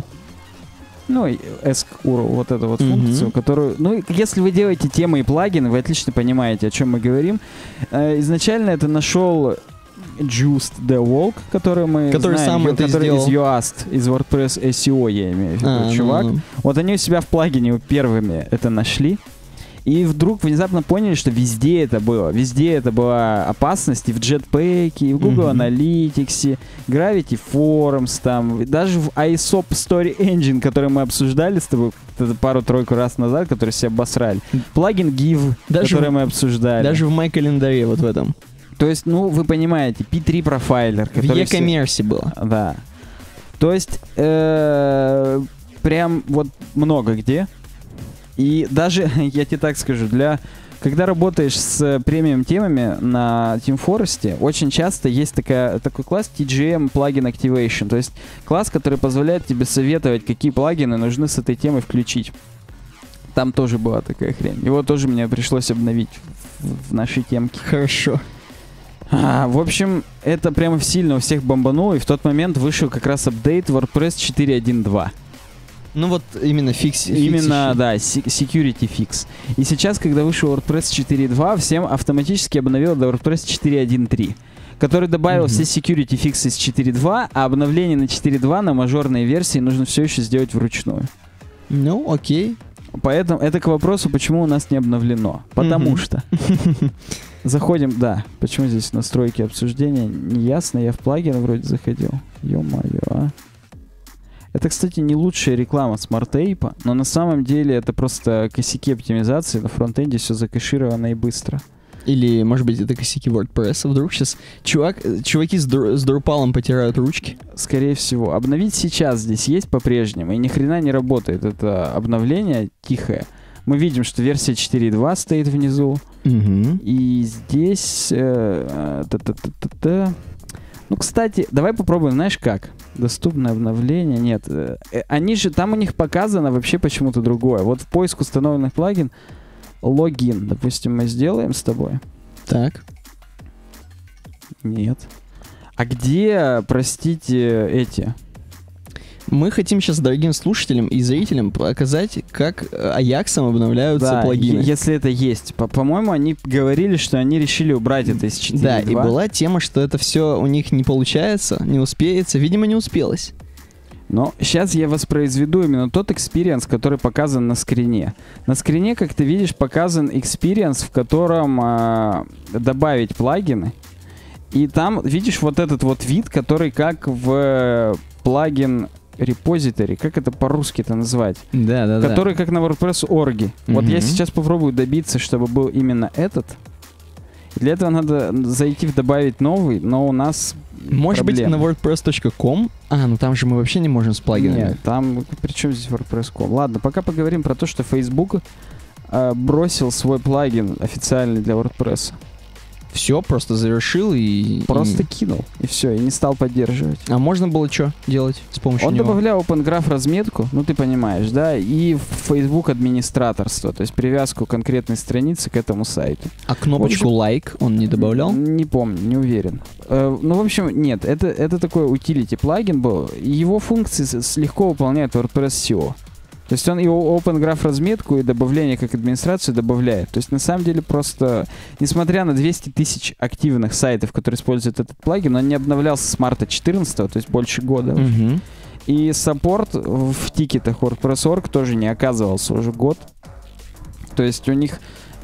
Ну, ESC URL, вот эту вот функцию, которую... Ну, если вы делаете темы и плагины, вы отлично понимаете, о чем мы говорим. Изначально это нашел Just the Walk, который мы знаем, который из Yoast, из WordPress SEO, я имею в виду, чувак. Вот они у себя в плагине первыми это нашли. И вдруг внезапно поняли, что везде это было. Везде это была опасность. И в Jetpack, и в Google Analytics, Gravity Forms, там, даже в ISOP Story Engine, который мы обсуждали с тобой пару-тройку раз назад, который себя обосрали. Плагин Give, который мы обсуждали. Даже в MyCalendar'е вот в этом. То есть, ну, вы понимаете, P3 профайлер. В e-commerce было. Да. То есть, прям вот много где. И даже, я тебе так скажу, когда работаешь с премиум темами на TeamForest, очень часто есть такой класс TGM Plugin Activation, то есть класс, который позволяет тебе советовать, какие плагины нужны с этой темой включить. Там тоже была такая хрень. Его тоже мне пришлось обновить в нашей темке. Хорошо. В общем, это прямо сильно у всех бомбануло, и в тот момент вышел как раз апдейт WordPress 4.1.2. Ну вот именно фикс. Именно, да, security fix. И сейчас, когда вышел WordPress 4.2, всем автоматически обновил до WordPress 4.1.3, который добавил все security fixes с 4.2, а обновление на 4.2 на мажорной версии нужно все еще сделать вручную. Ну, окей. Поэтому это к вопросу, почему у нас не обновлено. Потому что. Заходим, да. Почему здесь настройки обсуждения? Не ясно, я в плагин вроде заходил. Ё-моё, а. Это, кстати, не лучшая реклама смарт-тейпа, но на самом деле это просто косяки оптимизации. На фронтенде все закэшировано и быстро. Или, может быть, это косяки WordPress. Вдруг сейчас чуваки с Drupal потирают ручки. Скорее всего. Обновить сейчас здесь есть по-прежнему, и ни хрена не работает. Это обновление тихое. Мы видим, что версия 4.2 стоит внизу. Угу. И здесь... Ну, кстати, давай попробуем, знаешь как? Доступное обновление. Нет. Они же, там у них показано вообще почему-то другое. Вот в поиск установленных плагин логин, допустим, мы сделаем с тобой. Так. Нет. А где, простите, эти? Мы хотим сейчас дорогим слушателям и зрителям показать, как Аяксом обновляются плагины. Если это есть. По-моему, они говорили, что они решили убрать это из 4.2. Да, и была тема, что это все у них не получается, не успеется. Видимо, не успелось. Но сейчас я воспроизведу именно тот экспириенс, который показан на скрине. На скрине, как ты видишь, показан экспириенс, в котором добавить плагины. И там, видишь, вот этот вот вид, который как в плагин репозиторий, как это по-русски-то назвать? Да. Который как на WordPress орги. Вот я сейчас попробую добиться, чтобы был именно этот. Для этого надо зайти в добавить новый, но у нас может проблемы. быть, на wordpress.com? Ну там же мы вообще не можем с плагинами. Нет, там при чем здесь WordPress.com? Ладно, пока поговорим про то, что Facebook бросил свой плагин официальный для WordPress. Все, просто завершил и... Просто кинул, и все, и не стал поддерживать. А можно было что делать с помощью Он него? добавлял Open Graph разметку, ну ты понимаешь, да, и в Facebook администраторство, то есть привязку конкретной страницы к этому сайту. А кнопочку «Лайк» он не добавлял? Не помню, не уверен. Ну, в общем, нет, это такой utility плагин был, и его функции легко выполняет WordPress SEO. То есть он и Open Graph разметку, и добавление как администрацию добавляет. То есть на самом деле просто, несмотря на 200 тысяч активных сайтов, которые используют этот плагин, он не обновлялся с марта 14, то есть больше года. Угу. И саппорт в тикетах WordPress.org тоже не оказывался уже год. То есть у них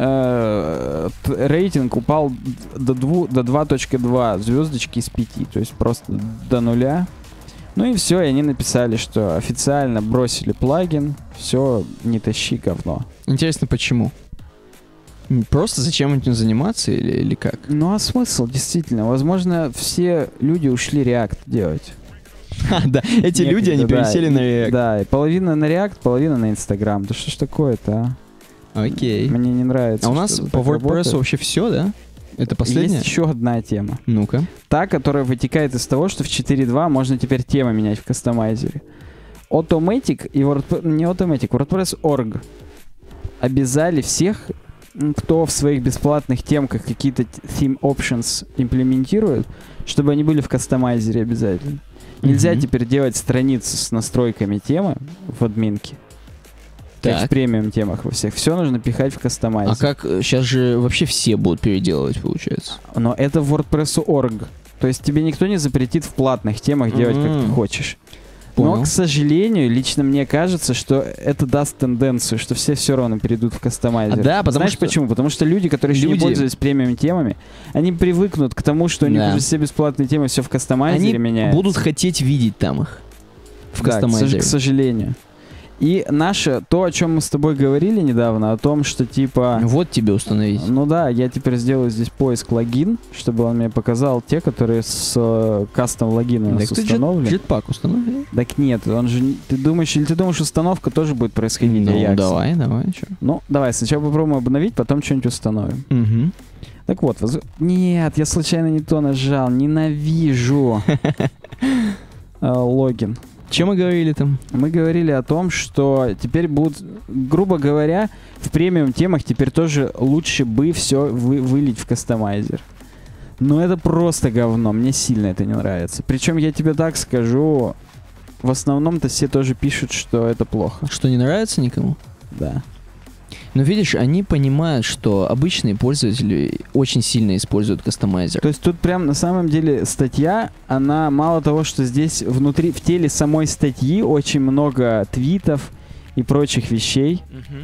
рейтинг упал до 2.2 звездочки из 5, то есть просто до нуля. Ну и все, и они написали, что официально бросили плагин, все, не тащи говно. Интересно, почему? Просто зачем этим заниматься или как? Ну а смысл, действительно? Возможно, все люди ушли React делать. Да, эти люди, они пересели на React. Да, и половина на React, половина на Instagram. Да что ж такое-то, а? Окей. Мне не нравится. А у нас по WordPress вообще все, да? Это последняя? Есть еще одна тема. Ну-ка. Та, которая вытекает из того, что в 4.2 можно теперь темы менять в кастомайзере. Automatic и не Automatic, WordPress.org обязали всех, кто в своих бесплатных темках какие-то theme options имплементирует, чтобы они были в кастомайзере обязательно. Нельзя теперь делать страницу с настройками темы в админке. Как в премиум темах во всех. Все нужно пихать в кастомайзер. А как? Сейчас же вообще все будут переделывать, получается. Но это в WordPress.org. То есть тебе никто не запретит в платных темах делать, как ты хочешь. Понял. Но, к сожалению, лично мне кажется, что это даст тенденцию, что все равно перейдут в кастомайзер. Да, потому Знаешь что... почему? Потому что люди, которые еще не пользовались премиум темами, они привыкнут к тому, что у них уже все бесплатные темы все в кастомайзере меняются. Они будут хотеть видеть там их в кастомайзере. К сожалению. И наше, то, о чем мы с тобой говорили недавно, о том, что типа... Вот тебе установить. Ну да, я теперь сделаю здесь поиск логин, чтобы он мне показал те, которые с кастом логина у нас установлены. Jetpack установили? Так нет, он же... Ты думаешь, установка тоже будет происходить? Ну, давай, чё? Ну, давай, сначала попробуем обновить, потом что-нибудь установим. Угу. Так вот, нет, я случайно не то нажал, ненавижу логин. Чем мы говорили там? Мы говорили о том, что теперь будут, грубо говоря, в премиум темах теперь тоже лучше бы все вылить в кастомайзер. Но это просто говно, мне сильно это не нравится. Причем я тебе так скажу, в основном-то все тоже пишут, что это плохо. Что не нравится никому? Да. Но видишь, они понимают, что обычные пользователи очень сильно используют кастомайзер. То есть тут прям на самом деле статья, она мало того, что здесь внутри, в теле самой статьи очень много твитов и прочих вещей.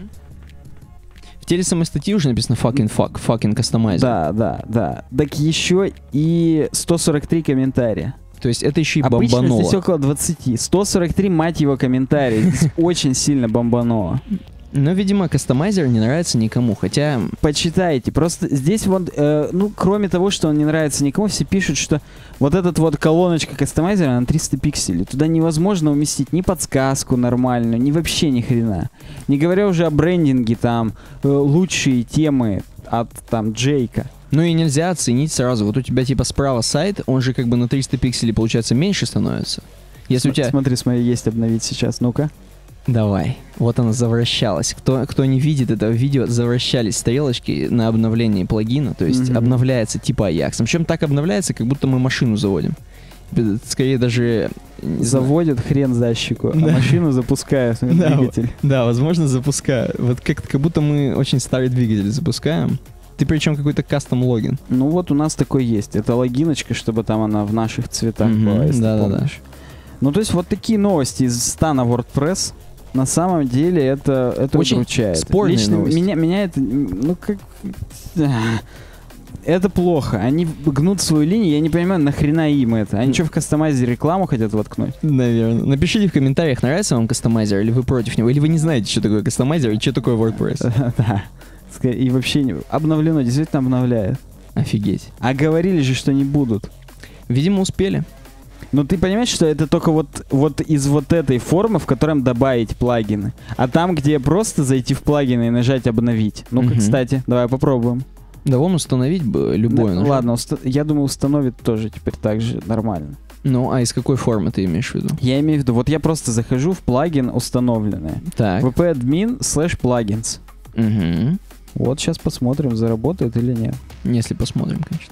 В теле самой статьи уже написано fucking кастомайзер. Да. Так еще и 143 комментария. То есть это еще и Обычно бомбануло. здесь около 20. 143, мать его, комментариев. Здесь очень сильно бомбануло. Но, видимо, кастомайзер не нравится никому, хотя... Почитайте. Просто здесь вот, ну, кроме того, что он не нравится никому, все пишут, что вот этот вот колоночка кастомайзера на 300 пикселей. Туда невозможно уместить ни подсказку нормальную, ни вообще ни хрена. Не говоря уже о брендинге, там, лучшие темы от, там, Джейка. Ну и нельзя оценить сразу. Вот у тебя типа справа сайт, он же как бы на 300 пикселей, получается, меньше становится. Если у тебя... Смотри, есть обновить сейчас, ну-ка. Давай. Вот она завращалась. Кто не видит этого видео, завращались стрелочки на обновлении плагина, то есть обновляется типа Ajax. Причем так обновляется, как будто мы машину заводим. Скорее даже... Заводят хрен за щеку, а машину запускают, двигатель. Да, возможно, запускаю. Вот как будто мы очень старый двигатель запускаем. Ты причем какой-то кастом-логин. Ну вот у нас такой есть. Это логиночка, чтобы там она в наших цветах была, если помнишь. Ну то есть вот такие новости из стана WordPress. На самом деле это очень удручает. Спорные лично новости. Меня это, ну как... Это плохо. Они гнут свою линию, я не понимаю, нахрена им это. Они что, в кастомайзере рекламу хотят воткнуть? Наверное. Напишите в комментариях, нравится вам кастомайзер, или вы против него, или вы не знаете, что такое кастомайзер и что такое WordPress. Да. И вообще не... Обновлено, действительно обновляет. Офигеть. А говорили же, что не будут. Видимо, успели. Но ты понимаешь, что это только вот из вот этой формы, в котором добавить плагины. А там, где просто зайти в плагины и нажать «Обновить». Ну-ка, кстати, давай попробуем. Да вон установить бы любое. Ну, ладно, я думаю, установит тоже теперь так же нормально. Ну, а из какой формы ты имеешь в виду? Я имею в виду, вот я просто захожу в плагин установленное. Так. wp-admin/plugins. Угу. Вот сейчас посмотрим, заработает или нет. Если посмотрим, конечно.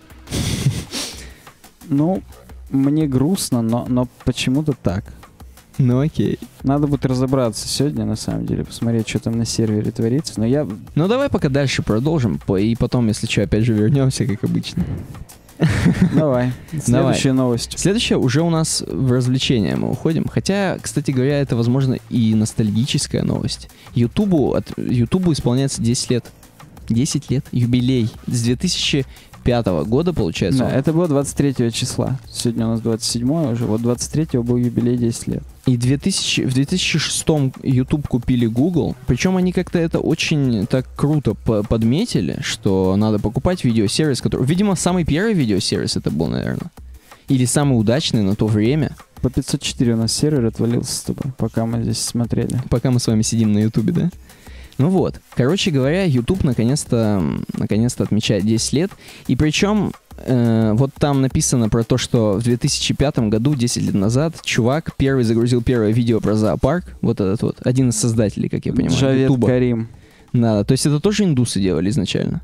Ну, мне грустно, но почему-то так. Ну окей. Надо будет разобраться сегодня, на самом деле, посмотреть, что там на сервере творится. Но я... Ну давай пока дальше продолжим, и потом, если что, опять же вернемся, как обычно. Давай. Следующая новость. Следующая уже у нас в развлечения мы уходим. Хотя, кстати говоря, это, возможно, и ностальгическая новость. Ютубу исполняется 10 лет. 10 лет. Юбилей. С 2005 года, получается. Да, это было 23 числа. Сегодня у нас 27 уже. Вот 23 был юбилей 10 лет. И в 2006 YouTube купили Google. Причем они как-то это очень так круто подметили, что надо покупать видеосервис, который... Видимо, самый первый видеосервис это был, наверное. Или самый удачный на то время. По 504 у нас сервер отвалился с тобой, пока мы здесь смотрели. Пока мы с вами сидим на YouTube, да? Ну вот. Короче говоря, YouTube наконец-то отмечает 10 лет. И причем... вот там написано про то, что в 2005 году, 10 лет назад, чувак первый загрузил первое видео про зоопарк. Вот этот вот. Один из создателей, как я понимаю, Джавед Ютуба. Карим. Да, то есть это тоже индусы делали изначально.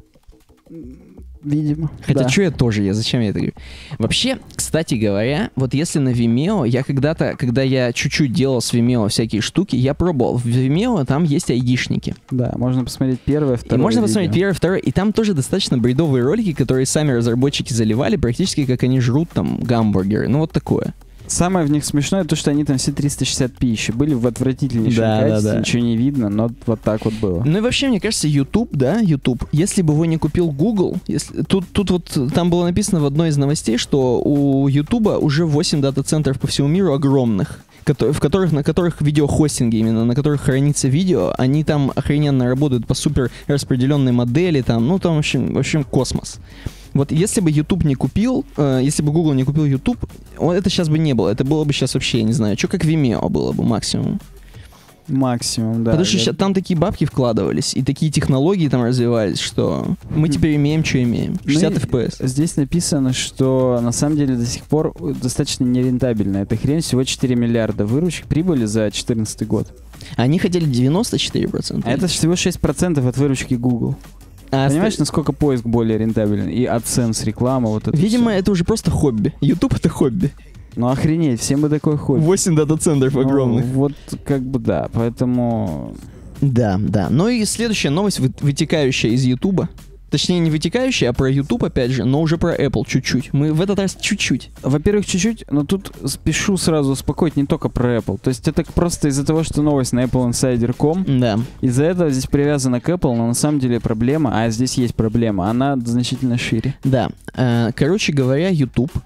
Видимо. Хотя да. что я тоже, зачем я это говорю? Вообще, кстати говоря, вот если на Vimeo, я когда-то, когда я чуть-чуть делал с Vimeo всякие штуки, я пробовал. В Vimeo там есть айдишники. Да, можно посмотреть первое, второе. И можно посмотреть первое, второе, и там тоже достаточно бредовые ролики, которые сами разработчики заливали, практически как они жрут там гамбургеры. Ну вот такое. Самое в них смешное, то, что они там все 360p еще были в отвратительнейшем качестве, ничего не видно, но вот так вот было. Ну и вообще, мне кажется, YouTube, если бы его не купил Google, тут вот там было написано в одной из новостей, что у YouTube уже 8 дата-центров по всему миру огромных, на которых видеохостинги, именно на которых хранится видео, они там охрененно работают по супер распределенной модели, там, ну там в общем космос. Вот если бы YouTube не купил, если бы Google не купил YouTube, это сейчас бы не было. Это было бы сейчас вообще, я не знаю, что как Vimeo было бы максимум. Максимум, да. Потому что там такие бабки вкладывались, и такие технологии там развивались, что мы теперь имеем, что имеем. 60 FPS. Здесь написано, что на самом деле до сих пор достаточно нерентабельно. Эта хрень всего 4 миллиарда выручек прибыли за 2014 год. Они хотели 94%. А это всего 6% от выручки Google. Понимаешь, насколько поиск более рентабелен? И AdSense, реклама, вот это Видимо, все. это уже просто хобби. YouTube — это хобби. Ну охренеть, всем бы такое хобби. 8 дата-центров огромных. Вот как бы да, поэтому... Да. Ну и следующая новость, вытекающая из YouTube. Точнее, не вытекающая, а про YouTube, опять же, но уже про Apple чуть-чуть. Мы в этот раз чуть-чуть. Во-первых, чуть-чуть, но тут спешу сразу успокоить не только про Apple. То есть это просто из-за того, что новость на appleinsider.com. Да. Из-за этого здесь привязано к Apple, но на самом деле проблема, а здесь есть проблема, она значительно шире. Да. Короче говоря, YouTube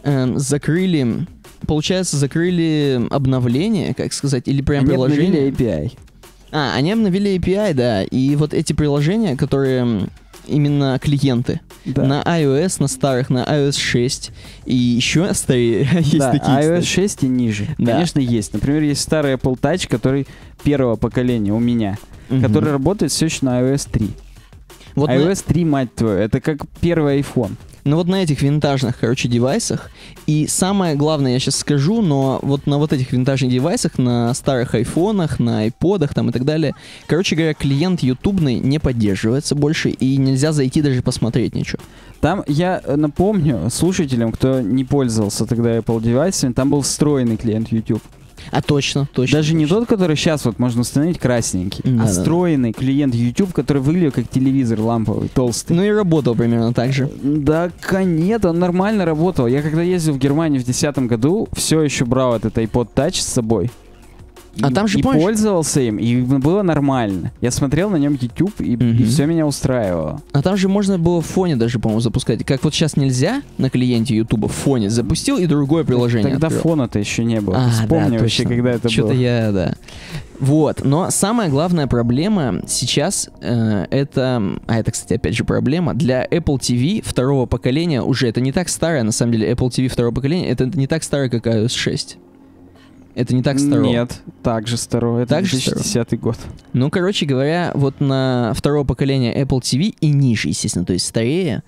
закрыли... Получается, закрыли обновление, как сказать, или прям Они приложение. обновили API. Они обновили API, да. И вот эти приложения, которые именно клиенты. Да. На iOS, на старых, на iOS 6. И еще старые есть Да, такие, iOS кстати. 6 и ниже. Да. Конечно, есть. Например, есть старый Apple Touch, который первого поколения у меня, Мгм. который работает все еще на iOS 3. Вот iOS 3, мать твою, это как первый iPhone. Ну вот на этих винтажных, девайсах, и самое главное я сейчас скажу, но вот на вот этих винтажных девайсах, на старых айфонах, на айподах там и так далее, говоря, клиент ютубный не поддерживается больше, и нельзя зайти даже посмотреть ничего. Там, я напомню слушателям, кто не пользовался тогда Apple девайсами, там был встроенный клиент YouTube. Точно. Даже не тот, который сейчас вот можно установить красненький, Да, а да. встроенный клиент YouTube, который выглядел как телевизор ламповый, толстый. Ну и работал примерно так же. Да, нет, он нормально работал. Я когда ездил в Германию в 2010 году, все еще брал этот iPod Touch с собой. А там же, и помнишь- пользовался им, и было нормально. Я смотрел на нем YouTube, и Мгм. все меня устраивало. А там же можно было в фоне даже, по-моему, запускать. Как вот сейчас нельзя на клиенте Ютуба в фоне запустил и другое приложение Тогда открыл. фона-то еще не было. Ты вспомни вообще, когда это Что-то было. да. Вот, но самая главная проблема сейчас это, кстати, опять же проблема, для Apple TV второго поколения уже, это не так старое, на самом деле, Apple TV второго поколения, это не так старое, как iOS 6. Это не так старо. Нет, так же старого. Это Так же 2010 год. Ну, короче говоря, вот на второго поколения Apple TV и ниже, естественно, то есть старее,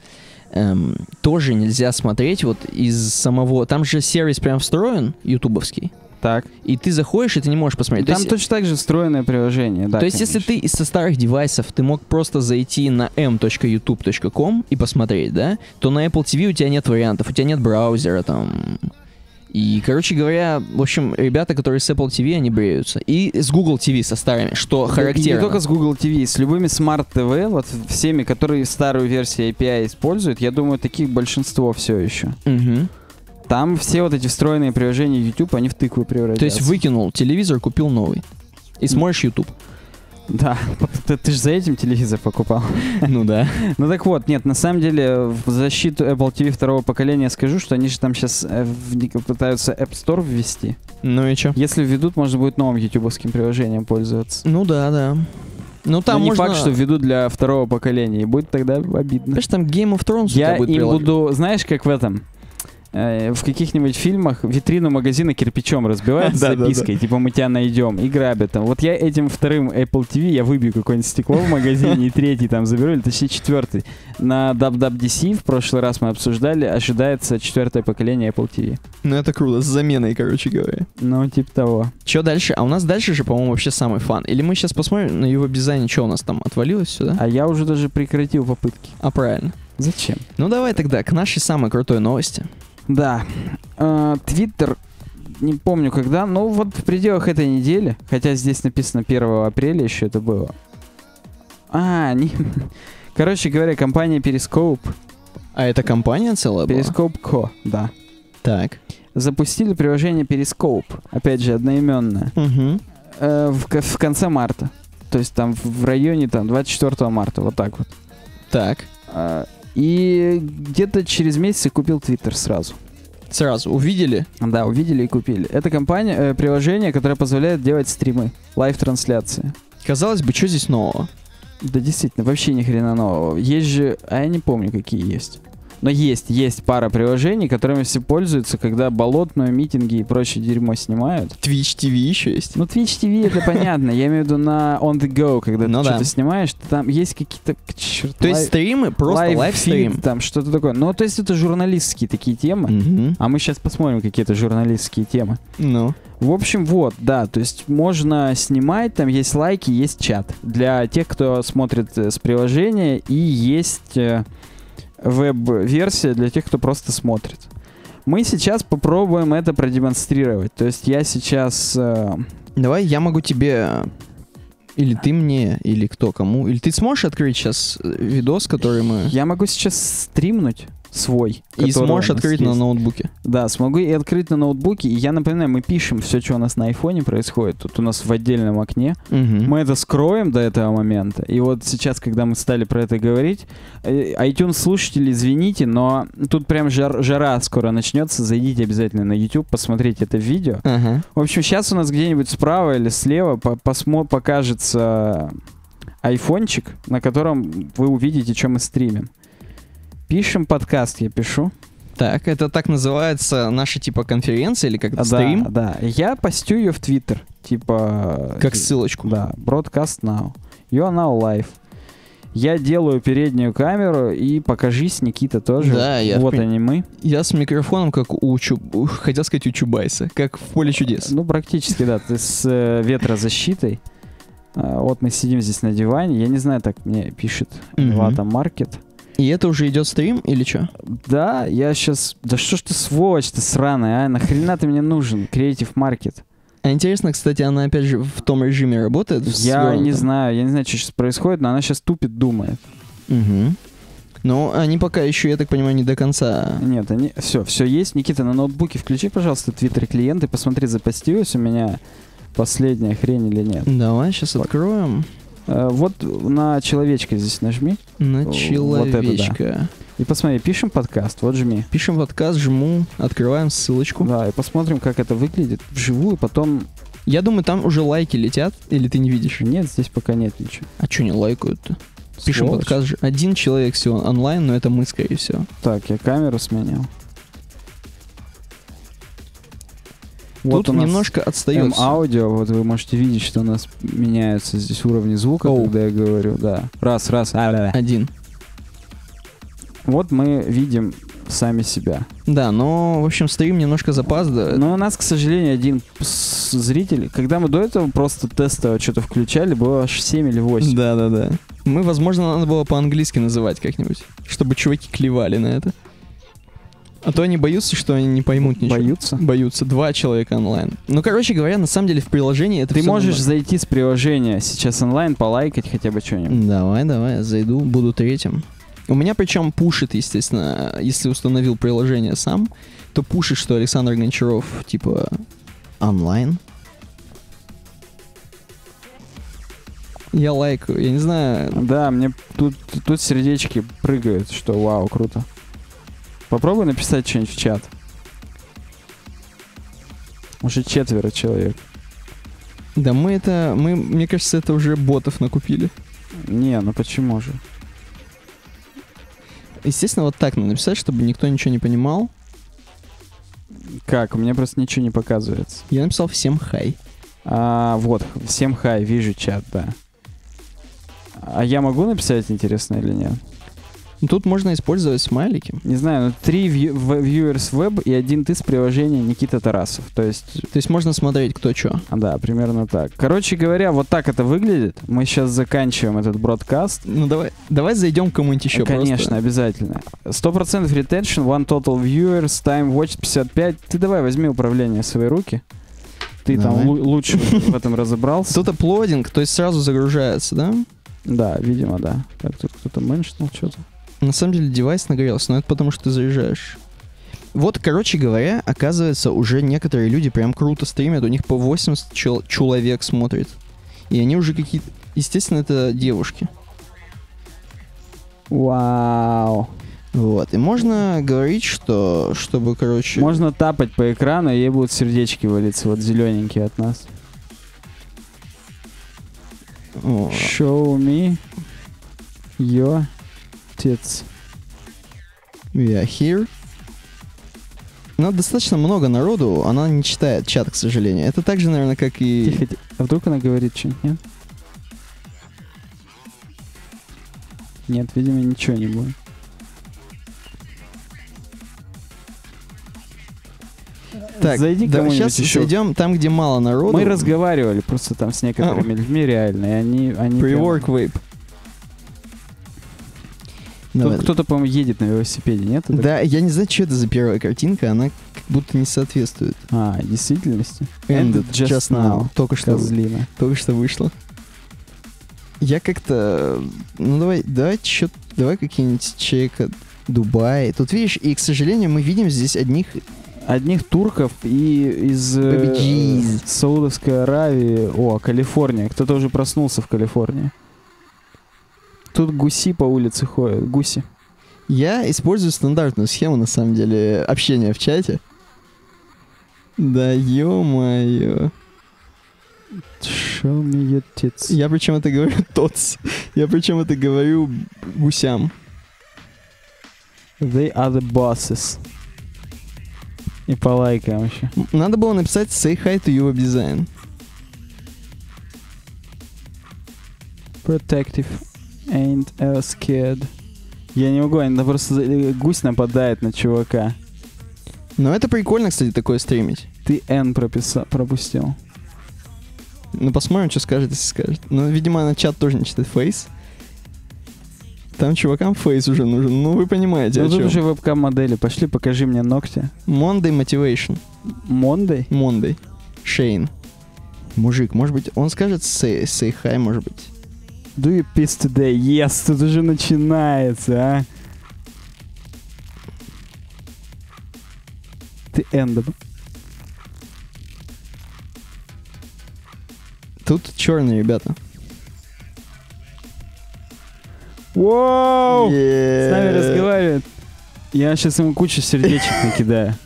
тоже нельзя смотреть вот из самого... Там же сервис прям встроен, ютубовский, Так. и ты заходишь, и ты не можешь посмотреть. Там То есть- точно так же встроенное приложение, да. То есть, если конечно. ты со старых девайсов, ты мог просто зайти на m.youtube.com и посмотреть, да, то на Apple TV у тебя нет вариантов, у тебя нет браузера там. И, короче говоря, в общем, ребята, которые с Apple TV, они бреются. И с Google TV со старыми, что И характерно. не только с Google TV, с любыми Smart TV, вот всеми, которые старую версию API используют, я думаю, таких большинство все еще. Мгм. Там все вот эти встроенные приложения YouTube, они в тыквы превратятся. То есть выкинул телевизор, купил новый. И смотришь YouTube. Да, ты же за этим телевизор покупал. Ну да. Ну так вот, нет, на самом деле в защиту Apple TV второго поколения скажу, что они же там сейчас пытаются App Store ввести. Ну и чё? Если введут, можно будет новым ютубовским приложением пользоваться. Ну да, да. Ну там Но не можно... факт, что введут для второго поколения, и будет тогда обидно. Знаешь, там Game of Thrones у Я тебя будет им приложение. буду, знаешь, как в этом, в каких-нибудь фильмах витрину магазина кирпичом разбивают с Да, да, запиской, типа мы тебя найдем, и грабят там. Вот я этим вторым Apple TV, я выбью какое-нибудь стекло в магазине, и третий там заберу, или точнее четвертый. На WWDC в прошлый раз мы обсуждали, ожидается четвертое поколение Apple TV. Ну это круто, с заменой, короче говоря. Ну, типа того. Что дальше? А у нас дальше же, по-моему, вообще самый фан. Или мы сейчас посмотрим на его дизайне, что у нас там отвалилось сюда? А я уже даже прекратил попытки. Правильно. Зачем? Ну давай тогда к нашей самой крутой новости. Да. Твиттер, не помню когда, но вот в пределах этой недели, хотя здесь написано 1 апреля еще это было. Короче говоря, компания Periscope, А это компания целая была? Periscope Co, да, Так. запустили приложение Periscope, опять же, одноименное, Угу. в конце марта. То есть там в районе там 24 марта, вот так вот. Так. И где-то через месяц я купил Твиттер сразу. Сразу увидели? Да, увидели и купили. Это приложение, которое позволяет делать стримы, лайв-трансляции. Казалось бы, что здесь нового? Да, действительно, вообще ни хрена нового. Есть же, я не помню, какие есть. Но есть пара приложений, которыми все пользуются, когда болотную, митинги и прочее дерьмо снимают. Twitch TV еще есть? Ну, Twitch TV это понятно. Я имею в виду на on the go, когда Ну ты да. что-то снимаешь, там есть какие-то... черт, То есть стримы, просто лайвстрим. лайв-фид, там что-то такое. Ну, то есть это журналистские такие темы. Мгм. А мы сейчас посмотрим какие-то журналистские темы. Ну. В общем, вот, да, то есть можно снимать, там есть лайки, есть чат. Для тех, кто смотрит с приложения, и есть веб-версия для тех, кто просто смотрит. Мы сейчас попробуем это продемонстрировать. То есть я сейчас... Давай я могу тебе... Или ты мне, или кто кому. Или ты сможешь открыть сейчас видос, который мы... Я могу сейчас стримнуть свой. И который сможешь у нас открыть на есть. ноутбуке. Да, смогу и открыть на ноутбуке. И я напоминаю, мы пишем все, что у нас на айфоне происходит. Тут у нас в отдельном окне. Мгм. Мы это скроем до этого момента. И вот сейчас, когда мы стали про это говорить, iTunes слушатели, извините, но тут прям жара скоро начнется. Зайдите обязательно на YouTube, посмотрите это видео. Ага. В общем, сейчас у нас где-нибудь справа или слева покажется айфончик, на котором вы увидите, что мы стримим. Пишем подкаст, я пишу. Так, это так называется наша типа конференция или как-то стрим? Да. Я постю ее в Твиттер. Типа... Как ссылочку. Да, broadcast now. You are now live. Я делаю переднюю камеру, и покажись, Никита тоже. Да, я Вот они мы. Я с микрофоном, как хотел сказать у Чубайса, как в поле чудес. Ну, практически, да. Ты с ветрозащитой. Вот мы сидим здесь на диване. Я не знаю, так мне пишет Вата Маркет. И это уже идет стрим или что? Да, я сейчас... Да что ж ты, сволочь-то сраная, а? Нахрена ты мне нужен? Creative Market. А интересно, кстати, она опять же в том режиме работает? Я не знаю, что сейчас происходит, но она сейчас тупит, думает. Угу. Но они пока еще, я так понимаю, не до конца. Нет, они... Все есть. Никита, на ноутбуке включи, пожалуйста, Twitter клиент и посмотри, запостилась у меня последняя хрень или нет. Давай, сейчас откроем. Вот на человечка здесь нажми. На Вот человечка. это И посмотри, пишем подкаст, вот жми. Пишем подкаст, жму, открываем ссылочку. Да, и посмотрим, как это выглядит вживую, потом... Я думаю, там уже лайки летят, или ты не видишь? Нет, здесь пока нет ничего. А что не лайкают-то? Пишем Сволочь. подкаст же. Один человек всего онлайн, но это мы, скорее всего. Так, я камеру сменил. Тут у нас немножко отстается. аудио, вот вы можете видеть, что у нас меняются здесь уровни звука, Оу. когда я говорю, да. Раз. Один. Вот мы видим сами себя. Да, но, в общем, стрим немножко запаздывает. Но у нас, к сожалению, один зритель. Когда мы до этого просто тестово что-то включали, было аж 7 или 8. Да. Мы, возможно, надо было по-английски называть как-нибудь, чтобы чуваки клевали на это. А то они боятся, что они не поймут ничего. Боются? Боятся. 2 человека онлайн. Ну, короче говоря, на самом деле в приложении это Ты всё можешь нормально. зайти с приложения сейчас онлайн, полайкать хотя бы что-нибудь. Давай, я зайду, буду третьим. У меня причем пушит, естественно, если установил приложение сам, то пушит, что Александр Гончаров, типа, онлайн. Я лайкаю, я не знаю. Да, мне тут сердечки прыгают, что вау, круто. Попробуй написать что-нибудь в чат. Уже 4 человек. Да мне кажется, это уже ботов накупили. Не, ну почему же? Естественно, вот так надо написать, чтобы никто ничего не понимал. Как? У меня просто ничего не показывается. Я написал всем хай. Вот, всем хай, вижу чат, да. А я могу написать, интересно или нет? Тут можно использовать смайлики. Не знаю, но 3 viewers web и 1 ты с приложения Никита Тарасов. То есть, можно смотреть, кто что. да, примерно так. Короче говоря, вот так это выглядит. Мы сейчас заканчиваем этот бродкаст. Ну давай зайдем к кому-нибудь еще. Конечно, просто. обязательно. 100% retention, one total viewers, time watched 55. Ты давай возьми управление в свои руки. Ты Давай. там лучше в этом разобрался. Тут аплодинг, то есть сразу загружается, да? Да, видимо, да. Так, тут кто-то меншнул что-то. На самом деле девайс нагрелся, но это потому, что ты заряжаешь. Вот, короче говоря, оказывается, уже некоторые люди прям круто стримят, у них по 80 человек смотрит. И они уже какие-то... Естественно, это девушки. Вау. Вот, и можно говорить, что, чтобы, короче... Можно тапать по экрану, и ей будут сердечки валиться, вот зелененькие от нас. О, Show me your tits. we are here. Но достаточно много народу, она не читает чат, к сожалению. Это так же, наверное, как и... Тихо. А вдруг она говорит что-нибудь, нет? Нет, видимо, ничего не будет. Так, Зайди да, кому-нибудь сейчас еще. зайдем там, где мало народу. Мы разговаривали просто там с некоторыми людьми реально, и они Pre-work прям- vape. Тут Давай. кто-то, по-моему, едет на велосипеде, нет? Да, я не знаю, что это за первая картинка, она как будто не соответствует. Действительности? Ended just now. Только что Козлина. вышло. Я как-то... Ну, давай какие-нибудь человека Дубай. Тут, видишь, и, к сожалению, мы видим здесь Одних турков и из Саудовской Аравии. О, Калифорния. Кто-то уже проснулся в Калифорнии. Тут гуси по улице ходят. Гуси. Я использую стандартную схему, на самом деле, общения в чате. Да ё-моё. Show me your tits. Я причем это говорю tots. Я причем это говорю гусям. They are the bosses. И полайкаем еще. Надо было написать say hi to your design. Protective. Ain't scared. Я не могу, это просто гусь нападает на чувака. Но это прикольно, кстати, такое стримить. Ты N пропустил. Ну, посмотрим, что скажет, если скажет. Ну, видимо, на чат тоже не читает фейс. Там чувакам фейс уже нужен. Ну, вы понимаете, ну, о тут чем. уже вебкам-модели. Пошли, покажи мне ногти. Monday Motivation. Monday? Monday. Шейн. Мужик, может быть, он скажет say hi, может быть. Do you piss today? Yes, тут уже начинается, а. Ты N. Тут черные ребята. Воу! С нами разговаривает. Я сейчас ему кучу сердечек накидаю.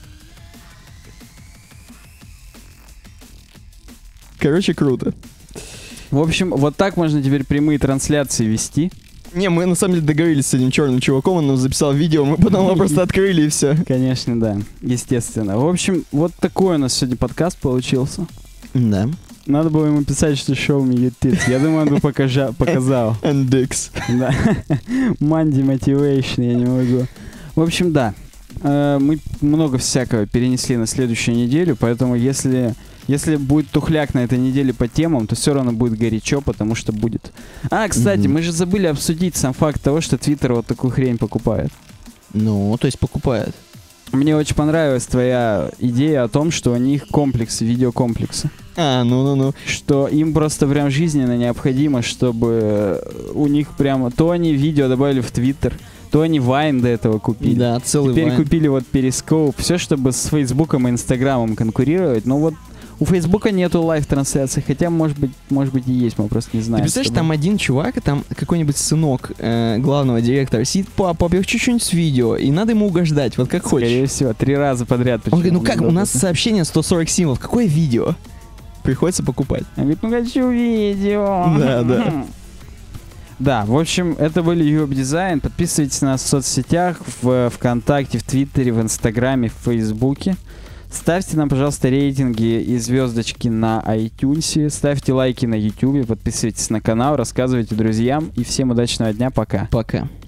Короче, круто. В общем, вот так можно теперь прямые трансляции вести. Не, мы на самом деле договорились с этим черным чуваком, он нам записал видео, мы потом его просто открыли и все. Конечно, да. Естественно. В общем, вот такой у нас сегодня подкаст получился. Да. Надо было ему писать, что show me your tits. Я думаю, он бы показал. And dicks. Да. Monday motivation, я не могу. В общем, да. Мы много всякого перенесли на следующую неделю, поэтому если будет тухляк на этой неделе по темам, то все равно будет горячо, потому что будет. Кстати, мы же забыли обсудить сам факт того, что Twitter вот такую хрень покупает. Ну, то есть покупает. Мне очень понравилась твоя идея о том, что у них комплексы, видеокомплексы. Ну. Что им просто прям жизненно необходимо, чтобы у них прямо... То они видео добавили в Twitter, то они Vine до этого купили. Да, целый Теперь Vine. купили вот Periscope. Все, чтобы с Фейсбуком и Инстаграмом конкурировать. Но вот у Фейсбука нету лайв-трансляции, хотя, может быть и есть, мы просто не знаем. Ты представляешь, там один чувак, там какой-нибудь сынок главного директора сидит, папа, я хочу что-нибудь с видео, и надо ему угождать, вот как хочешь. Скорее всего, 3 раза подряд. Он говорит, ну как, у нас сообщение 140 символов, какое видео? Приходится покупать. Он говорит, ну хочу видео. Да. Да, в общем, это были Europe Design. Подписывайтесь на нас в соцсетях, в ВКонтакте, в Твиттере, в Инстаграме, в Фейсбуке. Ставьте нам, пожалуйста, рейтинги и звездочки на iTunes. Ставьте лайки на YouTube, подписывайтесь на канал, рассказывайте друзьям. И всем удачного дня, пока. Пока.